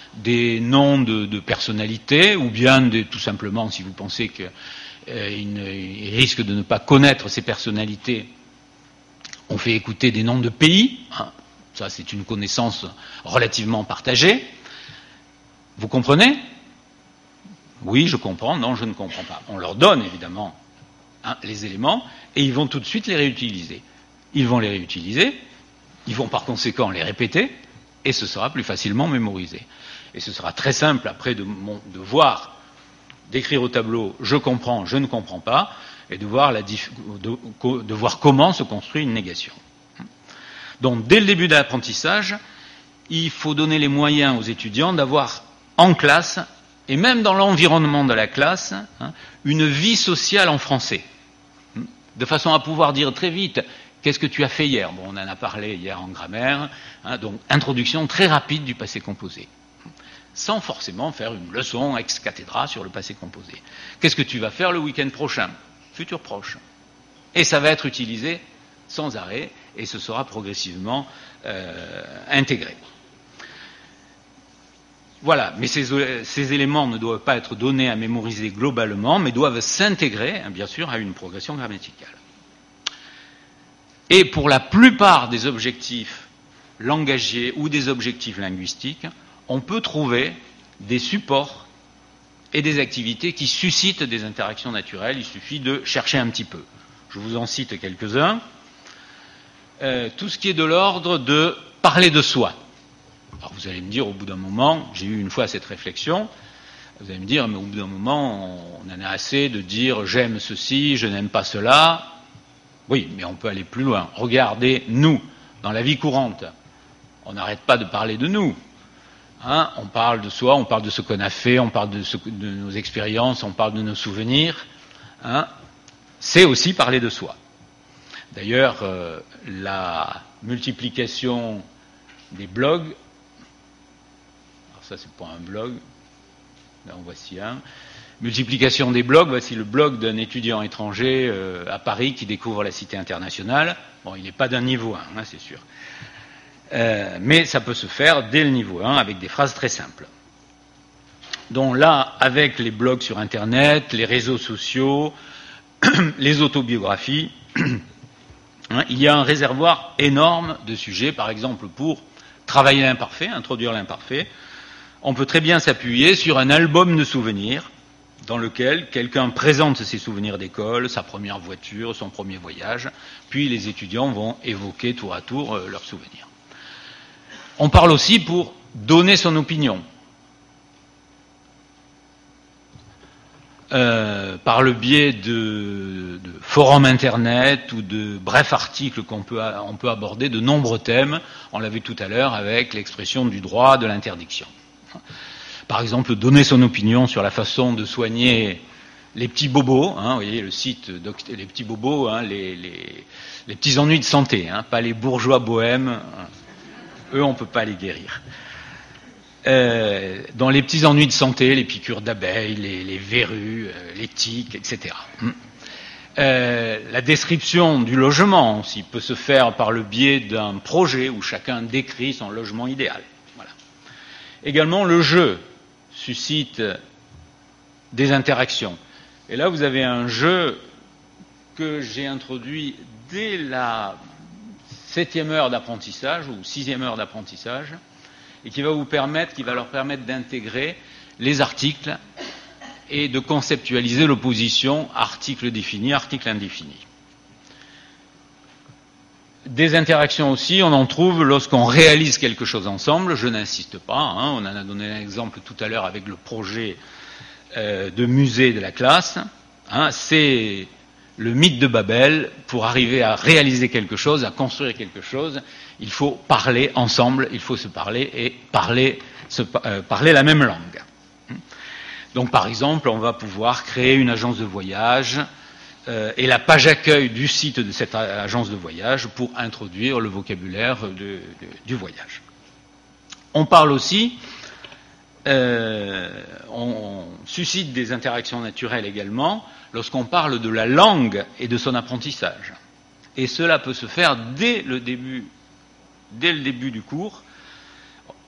S2: des noms de, de personnalités, ou bien de, tout simplement, si vous pensez qu'il euh, risque de ne pas connaître ces personnalités, on fait écouter des noms de pays. Hein, ça, c'est une connaissance relativement partagée. Vous comprenez? Oui, je comprends. Non, je ne comprends pas. On leur donne, évidemment, hein, les éléments, et ils vont tout de suite les réutiliser. Ils vont les réutiliser, ils vont par conséquent les répéter, et ce sera plus facilement mémorisé. Et ce sera très simple après de, de voir, d'écrire au tableau « je comprends, je ne comprends pas », et de voir, la, de, de voir comment se construit une négation. Donc, dès le début de l'apprentissage, il faut donner les moyens aux étudiants d'avoir en classe, et même dans l'environnement de la classe, hein, une vie sociale en français, de façon à pouvoir dire très vite « qu'est-ce que tu as fait hier ?» Bon, on en a parlé hier en grammaire, hein, donc introduction très rapide du passé composé, sans forcément faire une leçon ex cathedra sur le passé composé. Qu'est-ce que tu vas faire le week-end prochain? Futur proche. Et ça va être utilisé sans arrêt, et ce sera progressivement euh, intégré. Voilà, mais ces, ces éléments ne doivent pas être donnés à mémoriser globalement, mais doivent s'intégrer, hein, bien sûr, à une progression grammaticale. Et pour la plupart des objectifs langagiers ou des objectifs linguistiques, on peut trouver des supports et des activités qui suscitent des interactions naturelles. Il suffit de chercher un petit peu. Je vous en cite quelques-uns. Euh, tout ce qui est de l'ordre de parler de soi. Alors vous allez me dire, au bout d'un moment, j'ai eu une fois cette réflexion, vous allez me dire, mais au bout d'un moment, on en a assez de dire j'aime ceci, je n'aime pas cela. Oui, mais on peut aller plus loin. Regardez, nous, dans la vie courante, on n'arrête pas de parler de nous. Hein, on parle de soi, on parle de ce qu'on a fait, on parle de, ce, de nos expériences, on parle de nos souvenirs. Hein, c'est aussi parler de soi. D'ailleurs, euh, la multiplication des blogs, alors ça c'est pas un blog, là en voici un, multiplication des blogs, voici le blog d'un étudiant étranger euh, à Paris qui découvre la cité internationale. Bon, il n'est pas d'un niveau un, hein, c'est sûr. Euh, mais ça peut se faire dès le niveau un avec des phrases très simples. Donc là, avec les blogs sur Internet, les réseaux sociaux, les autobiographies, hein, il y a un réservoir énorme de sujets, par exemple pour travailler l'imparfait, introduire l'imparfait. On peut très bien s'appuyer sur un album de souvenirs dans lequel quelqu'un présente ses souvenirs d'école, sa première voiture, son premier voyage, puis les étudiants vont évoquer tour à tour euh, leurs souvenirs. On parle aussi pour donner son opinion. Euh, par le biais de, de forums internet ou de brefs articles qu'on peut, on peut aborder de nombreux thèmes. On l'a vu tout à l'heure avec l'expression du droit de l'interdiction. Par exemple, donner son opinion sur la façon de soigner les petits bobos, hein, vous voyez le site, les petits bobos, hein, les, les, les petits ennuis de santé, hein, pas les bourgeois bohèmes, hein. Eux on ne peut pas les guérir. Euh, dans les petits ennuis de santé, les piqûres d'abeilles, les, les verrues, euh, les tiques, et cetera. Euh, la description du logement aussi peut se faire par le biais d'un projet où chacun décrit son logement idéal. Voilà. Également, le jeu suscite des interactions. Et là, vous avez un jeu que j'ai introduit dès la septième heure d'apprentissage ou sixième heure d'apprentissage, et qui va vous permettre, qui va leur permettre d'intégrer les articles et de conceptualiser l'opposition article défini, article indéfini. Des interactions aussi, on en trouve lorsqu'on réalise quelque chose ensemble, je n'insiste pas, hein, on en a donné un exemple tout à l'heure avec le projet euh, de musée de la classe, hein, c'est le mythe de Babel. Pour arriver à réaliser quelque chose, à construire quelque chose, il faut parler ensemble, il faut se parler et parler, se, euh, parler la même langue. Donc par exemple, on va pouvoir créer une agence de voyage euh, et la page accueil du site de cette agence de voyage pour introduire le vocabulaire de, de, du voyage. On parle aussi, euh, on, on suscite des interactions naturelles également lorsqu'on parle de la langue et de son apprentissage. Et cela peut se faire dès le début, dès le début du cours.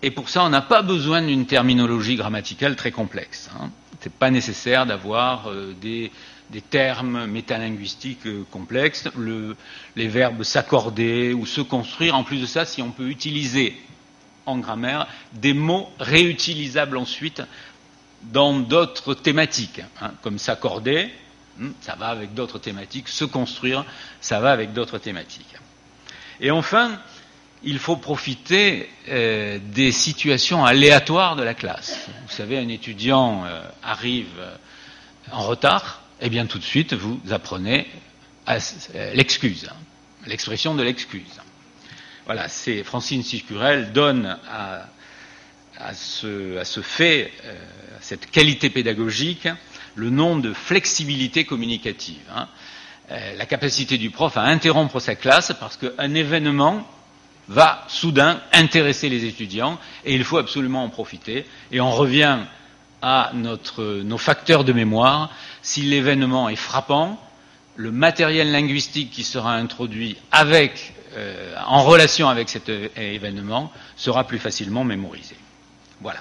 S2: et pour ça, on n'a pas besoin d'une terminologie grammaticale très complexe. Hein. Ce n'est pas nécessaire d'avoir euh, des, des termes métalinguistiques euh, complexes. Le, les verbes s'accorder ou se construire, en plus de ça, si on peut utiliser en grammaire des mots réutilisables ensuite dans d'autres thématiques, hein, comme s'accorder, ça va avec d'autres thématiques, se construire, ça va avec d'autres thématiques. Et enfin, il faut profiter euh, des situations aléatoires de la classe. Vous savez, un étudiant euh, arrive euh, en retard, et bien tout de suite, vous apprenez à, euh, l'excuse, hein, l'expression de l'excuse. Voilà, c'est Francine Sicurel donne à, à, ce, à ce fait, euh, à cette qualité pédagogique, le nom de flexibilité communicative. Hein. Euh, la capacité du prof à interrompre sa classe parce qu'un événement va soudain intéresser les étudiants et il faut absolument en profiter. Et on revient à notre, nos facteurs de mémoire. Si l'événement est frappant, le matériel linguistique qui sera introduit avec, euh, en relation avec cet événement sera plus facilement mémorisé. Voilà.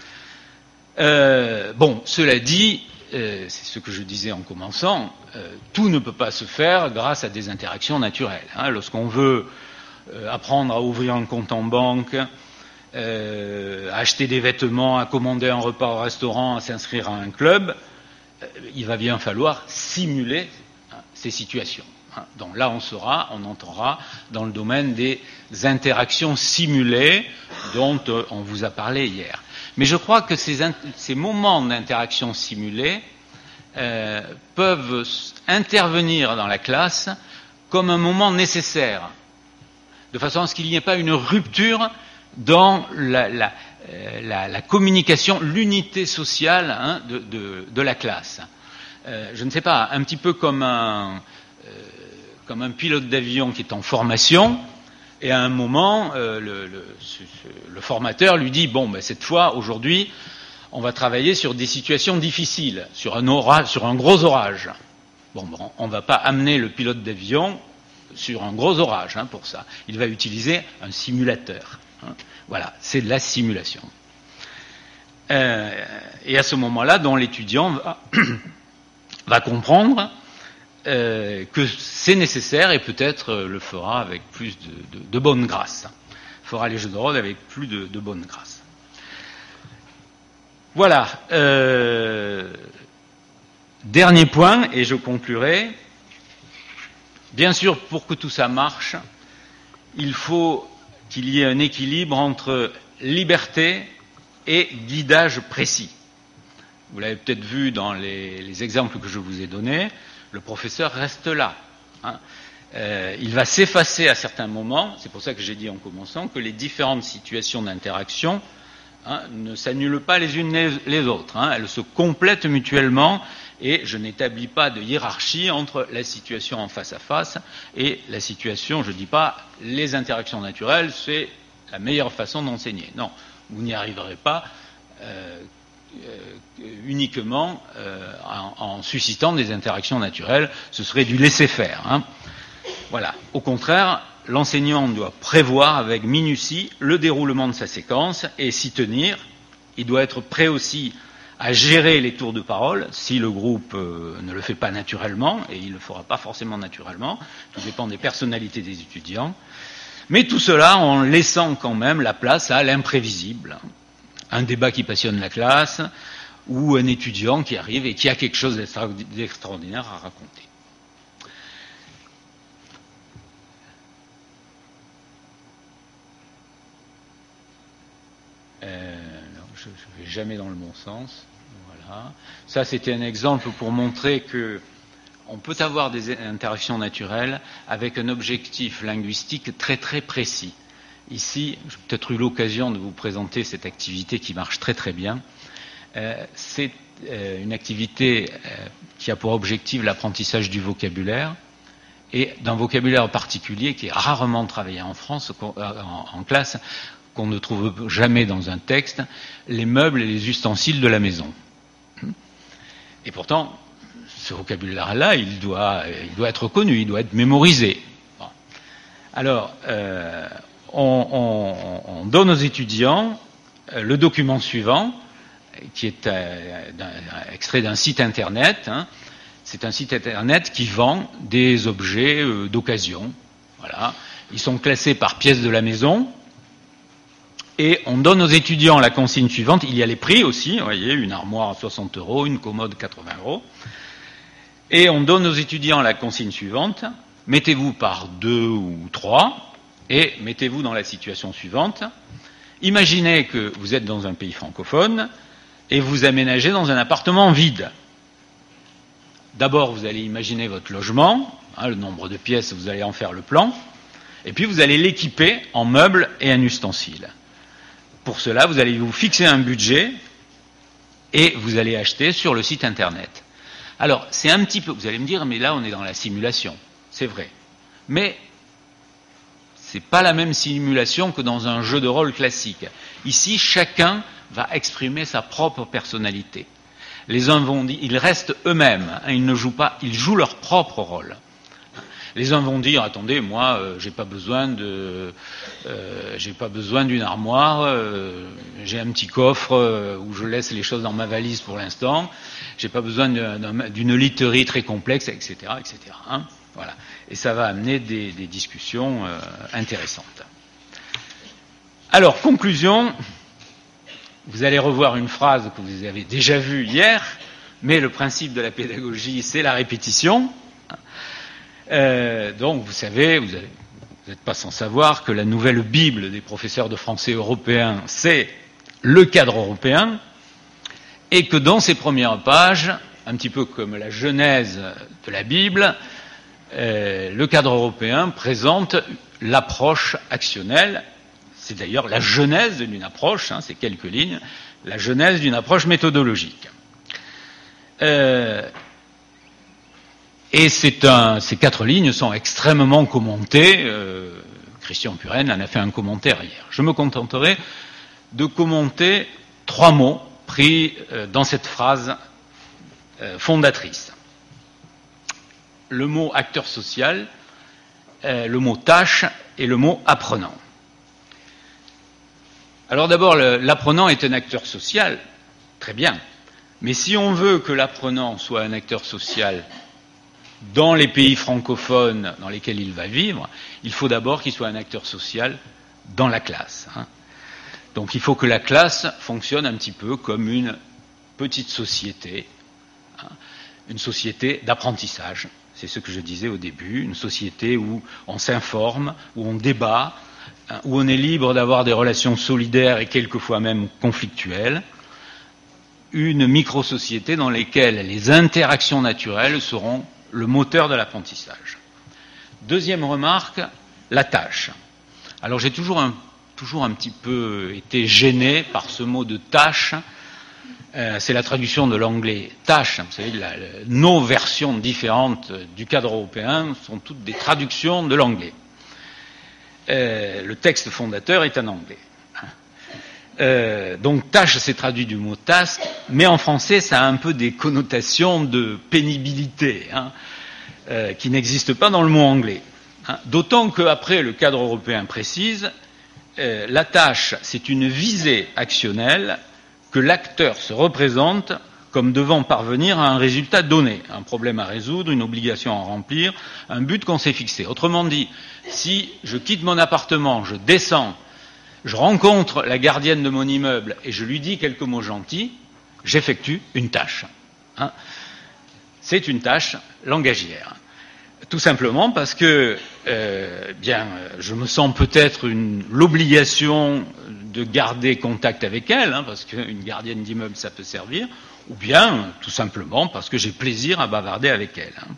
S2: Euh, bon, cela dit, euh, c'est ce que je disais en commençant, euh, tout ne peut pas se faire grâce à des interactions naturelles. Hein. Lorsqu'on veut euh, apprendre à ouvrir un compte en banque, euh, à acheter des vêtements, à commander un repas au restaurant, à s'inscrire à un club, euh, il va bien falloir simuler hein, ces situations. Hein. Donc là, on sera, on entrera dans le domaine des interactions simulées dont euh, on vous a parlé hier. Mais je crois que ces, ces moments d'interaction simulée euh, peuvent intervenir dans la classe comme un moment nécessaire, de façon à ce qu'il n'y ait pas une rupture dans la, la, la, la communication, l'unité sociale hein, de, de, de la classe. Euh, je ne sais pas, un petit peu comme un, euh, comme un pilote d'avion qui est en formation. Et à un moment, euh, le, le, le formateur lui dit « Bon, ben, cette fois, aujourd'hui, on va travailler sur des situations difficiles, sur un, orage, sur un gros orage. » Bon, bon, on ne va pas amener le pilote d'avion sur un gros orage hein, pour ça. Il va utiliser un simulateur. Hein. Voilà, c'est de la simulation. Euh, et à ce moment-là, dont l'étudiant va, va comprendre Euh, que c'est nécessaire et peut-être euh, le fera avec plus de, de, de bonne grâce. Fera les jeux de rôle avec plus de, de bonne grâce. Voilà. Euh, dernier point, et je conclurai. Bien sûr, pour que tout ça marche, il faut qu'il y ait un équilibre entre liberté et guidage précis. Vous l'avez peut-être vu dans les, les exemples que je vous ai donnés. Le professeur reste là. Hein. Euh, il va s'effacer à certains moments. C'est pour ça que j'ai dit en commençant que les différentes situations d'interaction hein, ne s'annulent pas les unes les, les autres. Hein. Elles se complètent mutuellement et je n'établis pas de hiérarchie entre la situation en face à face et la situation, je ne dis pas, les interactions naturelles, c'est la meilleure façon d'enseigner. Non, vous n'y arriverez pas. Euh, Euh, uniquement euh, en, en suscitant des interactions naturelles, ce serait du laisser-faire. Hein. Voilà. Au contraire, l'enseignant doit prévoir avec minutie le déroulement de sa séquence et s'y tenir. Il doit être prêt aussi à gérer les tours de parole si le groupe euh, ne le fait pas naturellement, et il ne le fera pas forcément naturellement, tout dépend des personnalités des étudiants. Mais tout cela en laissant quand même la place à l'imprévisible. Un débat qui passionne la classe, ou un étudiant qui arrive et qui a quelque chose d'extraordinaire à raconter. Euh, non, je ne vais jamais dans le bon sens. Voilà. Ça, c'était un exemple pour montrer que on peut avoir des interactions naturelles avec un objectif linguistique très très précis. Ici, j'ai peut-être eu l'occasion de vous présenter cette activité qui marche très très bien. Euh, c'est euh, une activité euh, qui a pour objectif l'apprentissage du vocabulaire et d'un vocabulaire particulier qui est rarement travaillé en France, en, en classe, qu'on ne trouve jamais dans un texte, les meubles et les ustensiles de la maison. Et pourtant, ce vocabulaire-là, il doit, il doit être connu, il doit être mémorisé. Alors, euh, On, on, on donne aux étudiants euh, le document suivant, qui est euh, d'un, extrait d'un site internet. Hein. C'est un site internet qui vend des objets euh, d'occasion. Voilà. Ils sont classés par pièce de la maison. Et on donne aux étudiants la consigne suivante. Il y a les prix aussi. Vous voyez, une armoire à soixante euros, une commode quatre-vingts euros. Et on donne aux étudiants la consigne suivante. Mettez-vous par deux ou trois et mettez-vous dans la situation suivante. Imaginez que vous êtes dans un pays francophone et vous aménagez dans un appartement vide. D'abord, vous allez imaginer votre logement, hein, le nombre de pièces, vous allez en faire le plan, et puis vous allez l'équiper en meubles et en ustensiles. Pour cela, vous allez vous fixer un budget et vous allez acheter sur le site internet. Alors, c'est un petit peu, vous allez me dire, mais là, on est dans la simulation. C'est vrai. Mais c'est pas la même simulation que dans un jeu de rôle classique. Ici, chacun va exprimer sa propre personnalité. Les uns vont dire, ils restent eux-mêmes, hein, ils ne jouent pas, ils jouent leur propre rôle. Les uns vont dire, attendez, moi, euh, j'ai pas besoin de, euh, j'ai pas besoin d'une armoire, euh, j'ai un petit coffre euh, où je laisse les choses dans ma valise pour l'instant, j'ai pas besoin d'une, d'une literie très complexe, et cetera, et cetera. Hein, voilà. Et ça va amener des, des discussions euh, intéressantes. Alors, conclusion. Vous allez revoir une phrase que vous avez déjà vue hier, mais le principe de la pédagogie, c'est la répétition. Euh, donc, vous savez, vous n'êtes pas sans savoir que la nouvelle Bible des professeurs de français européens, c'est le cadre européen, et que dans ces premières pages, un petit peu comme la genèse de la Bible, euh, le cadre européen présente l'approche actionnelle. C'est d'ailleurs la genèse d'une approche, hein, c'est quelques lignes, la genèse d'une approche méthodologique. Euh, et c'est un, ces quatre lignes sont extrêmement commentées. Euh, Christian Puren en a fait un commentaire hier. Je me contenterai de commenter trois mots pris euh, dans cette phrase euh, fondatrice. Le mot acteur social, euh, le mot tâche et le mot apprenant. Alors d'abord, l'apprenant est un acteur social, très bien. Mais si on veut que l'apprenant soit un acteur social dans les pays francophones dans lesquels il va vivre, il faut d'abord qu'il soit un acteur social dans la classe. Hein. Donc il faut que la classe fonctionne un petit peu comme une petite société, hein, une société d'apprentissage. C'est ce que je disais au début, une société où on s'informe, où on débat, où on est libre d'avoir des relations solidaires et quelquefois même conflictuelles, une micro-société dans laquelle les interactions naturelles seront le moteur de l'apprentissage. Deuxième remarque, la tâche. Alors j'ai toujours un, toujours un petit peu été gêné par ce mot de tâche. Euh, c'est la traduction de l'anglais tâche. Vous savez, la, la, nos versions différentes du cadre européen sont toutes des traductions de l'anglais. Euh, le texte fondateur est en anglais. Euh, donc tâche, c'est traduit du mot task, mais en français, ça a un peu des connotations de pénibilité, hein, euh, qui n'existent pas dans le mot anglais. Hein. D'autant qu'après, le cadre européen précise, euh, la tâche, c'est une visée actionnelle que l'acteur se représente comme devant parvenir à un résultat donné, un problème à résoudre, une obligation à remplir, un but qu'on s'est fixé. Autrement dit, si je quitte mon appartement, je descends, je rencontre la gardienne de mon immeuble et je lui dis quelques mots gentils, j'effectue une tâche. Hein. C'est une tâche langagière. Tout simplement parce que, euh, bien, je me sens peut-être une, l'obligation de garder contact avec elle, hein, parce qu'une gardienne d'immeuble, ça peut servir, ou bien, tout simplement, parce que j'ai plaisir à bavarder avec elle. Hein.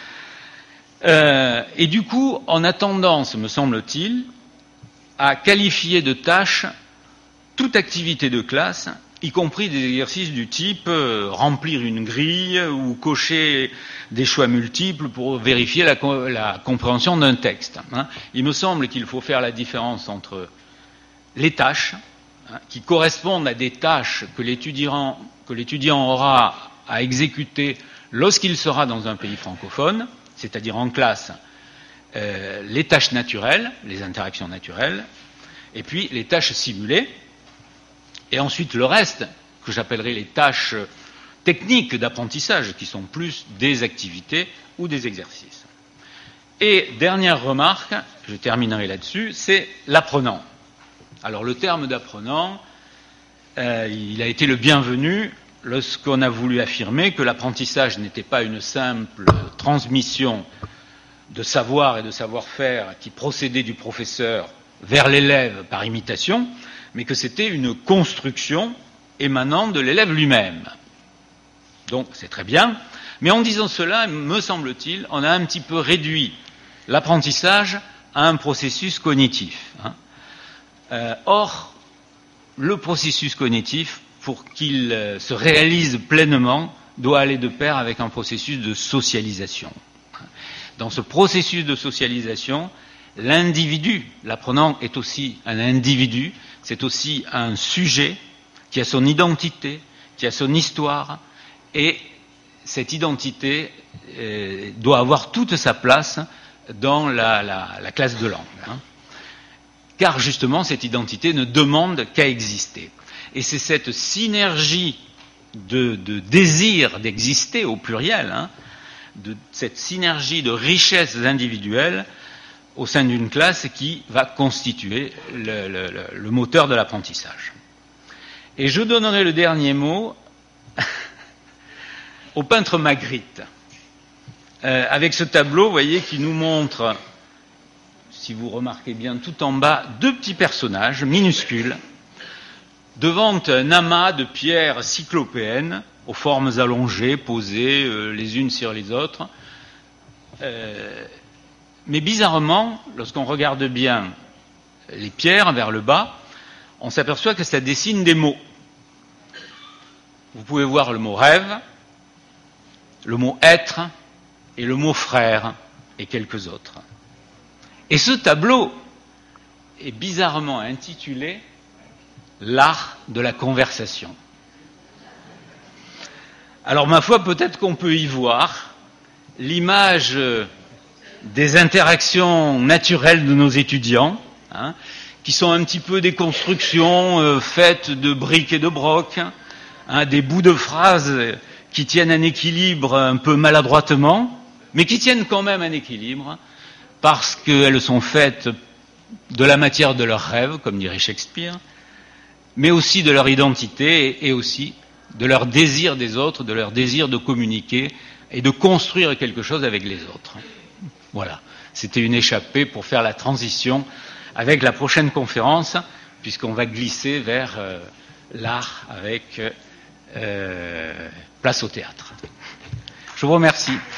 S2: Euh, et du coup, on a tendance, me semble-t-il, à qualifier de tâche toute activité de classe, y compris des exercices du type euh, remplir une grille ou cocher des choix multiples pour vérifier la, la compréhension d'un texte. Hein. Il me semble qu'il faut faire la différence entre les tâches, hein, qui correspondent à des tâches que l'étudiant, que l'étudiant aura à exécuter lorsqu'il sera dans un pays francophone, c'est-à-dire en classe, euh, les tâches naturelles, les interactions naturelles, et puis les tâches simulées, Et ensuite le reste, que j'appellerai les tâches techniques d'apprentissage, qui sont plus des activités ou des exercices. Et dernière remarque, je terminerai là-dessus, c'est l'apprenant. Alors le terme d'apprenant, euh, il a été le bienvenu lorsqu'on a voulu affirmer que l'apprentissage n'était pas une simple transmission de savoir et de savoir-faire qui procédait du professeur vers l'élève par imitation, mais que c'était une construction émanant de l'élève lui-même. Donc c'est très bien, mais en disant cela, me semble-t-il, on a un petit peu réduit l'apprentissage à un processus cognitif. Hein. Euh, or, le processus cognitif, pour qu'il euh, se réalise pleinement, doit aller de pair avec un processus de socialisation. Dans ce processus de socialisation, l'individu, l'apprenant est aussi un individu, c'est aussi un sujet qui a son identité, qui a son histoire, et cette identité euh, doit avoir toute sa place dans la, la, la classe de langue. Hein. Car justement, cette identité ne demande qu'à exister. Et c'est cette synergie de, de désir d'exister au pluriel, hein, de cette synergie de richesses individuelles au sein d'une classe qui va constituer le, le, le, le moteur de l'apprentissage. Et je donnerai le dernier mot au peintre Magritte, euh, avec ce tableau, vous voyez, qui nous montre, si vous remarquez bien tout en bas, deux petits personnages minuscules devant un amas de pierres cyclopéennes aux formes allongées, posées euh, les unes sur les autres. Euh, mais bizarrement, lorsqu'on regarde bien les pierres vers le bas, on s'aperçoit que ça dessine des mots. Vous pouvez voir le mot rêve, le mot être et le mot frère et quelques autres. Et ce tableau est bizarrement intitulé « L'art de la conversation ». Alors, ma foi, peut-être qu'on peut y voir l'image des interactions naturelles de nos étudiants, hein, qui sont un petit peu des constructions euh, faites de briques et de brocs, hein, des bouts de phrases qui tiennent un équilibre un peu maladroitement, mais qui tiennent quand même un équilibre, parce qu'elles sont faites de la matière de leurs rêves, comme dirait Shakespeare, mais aussi de leur identité et aussi de leur désir des autres, de leur désir de communiquer et de construire quelque chose avec les autres. Voilà, c'était une échappée pour faire la transition avec la prochaine conférence, puisqu'on va glisser vers euh, l'art avec euh, place au théâtre. Je vous remercie.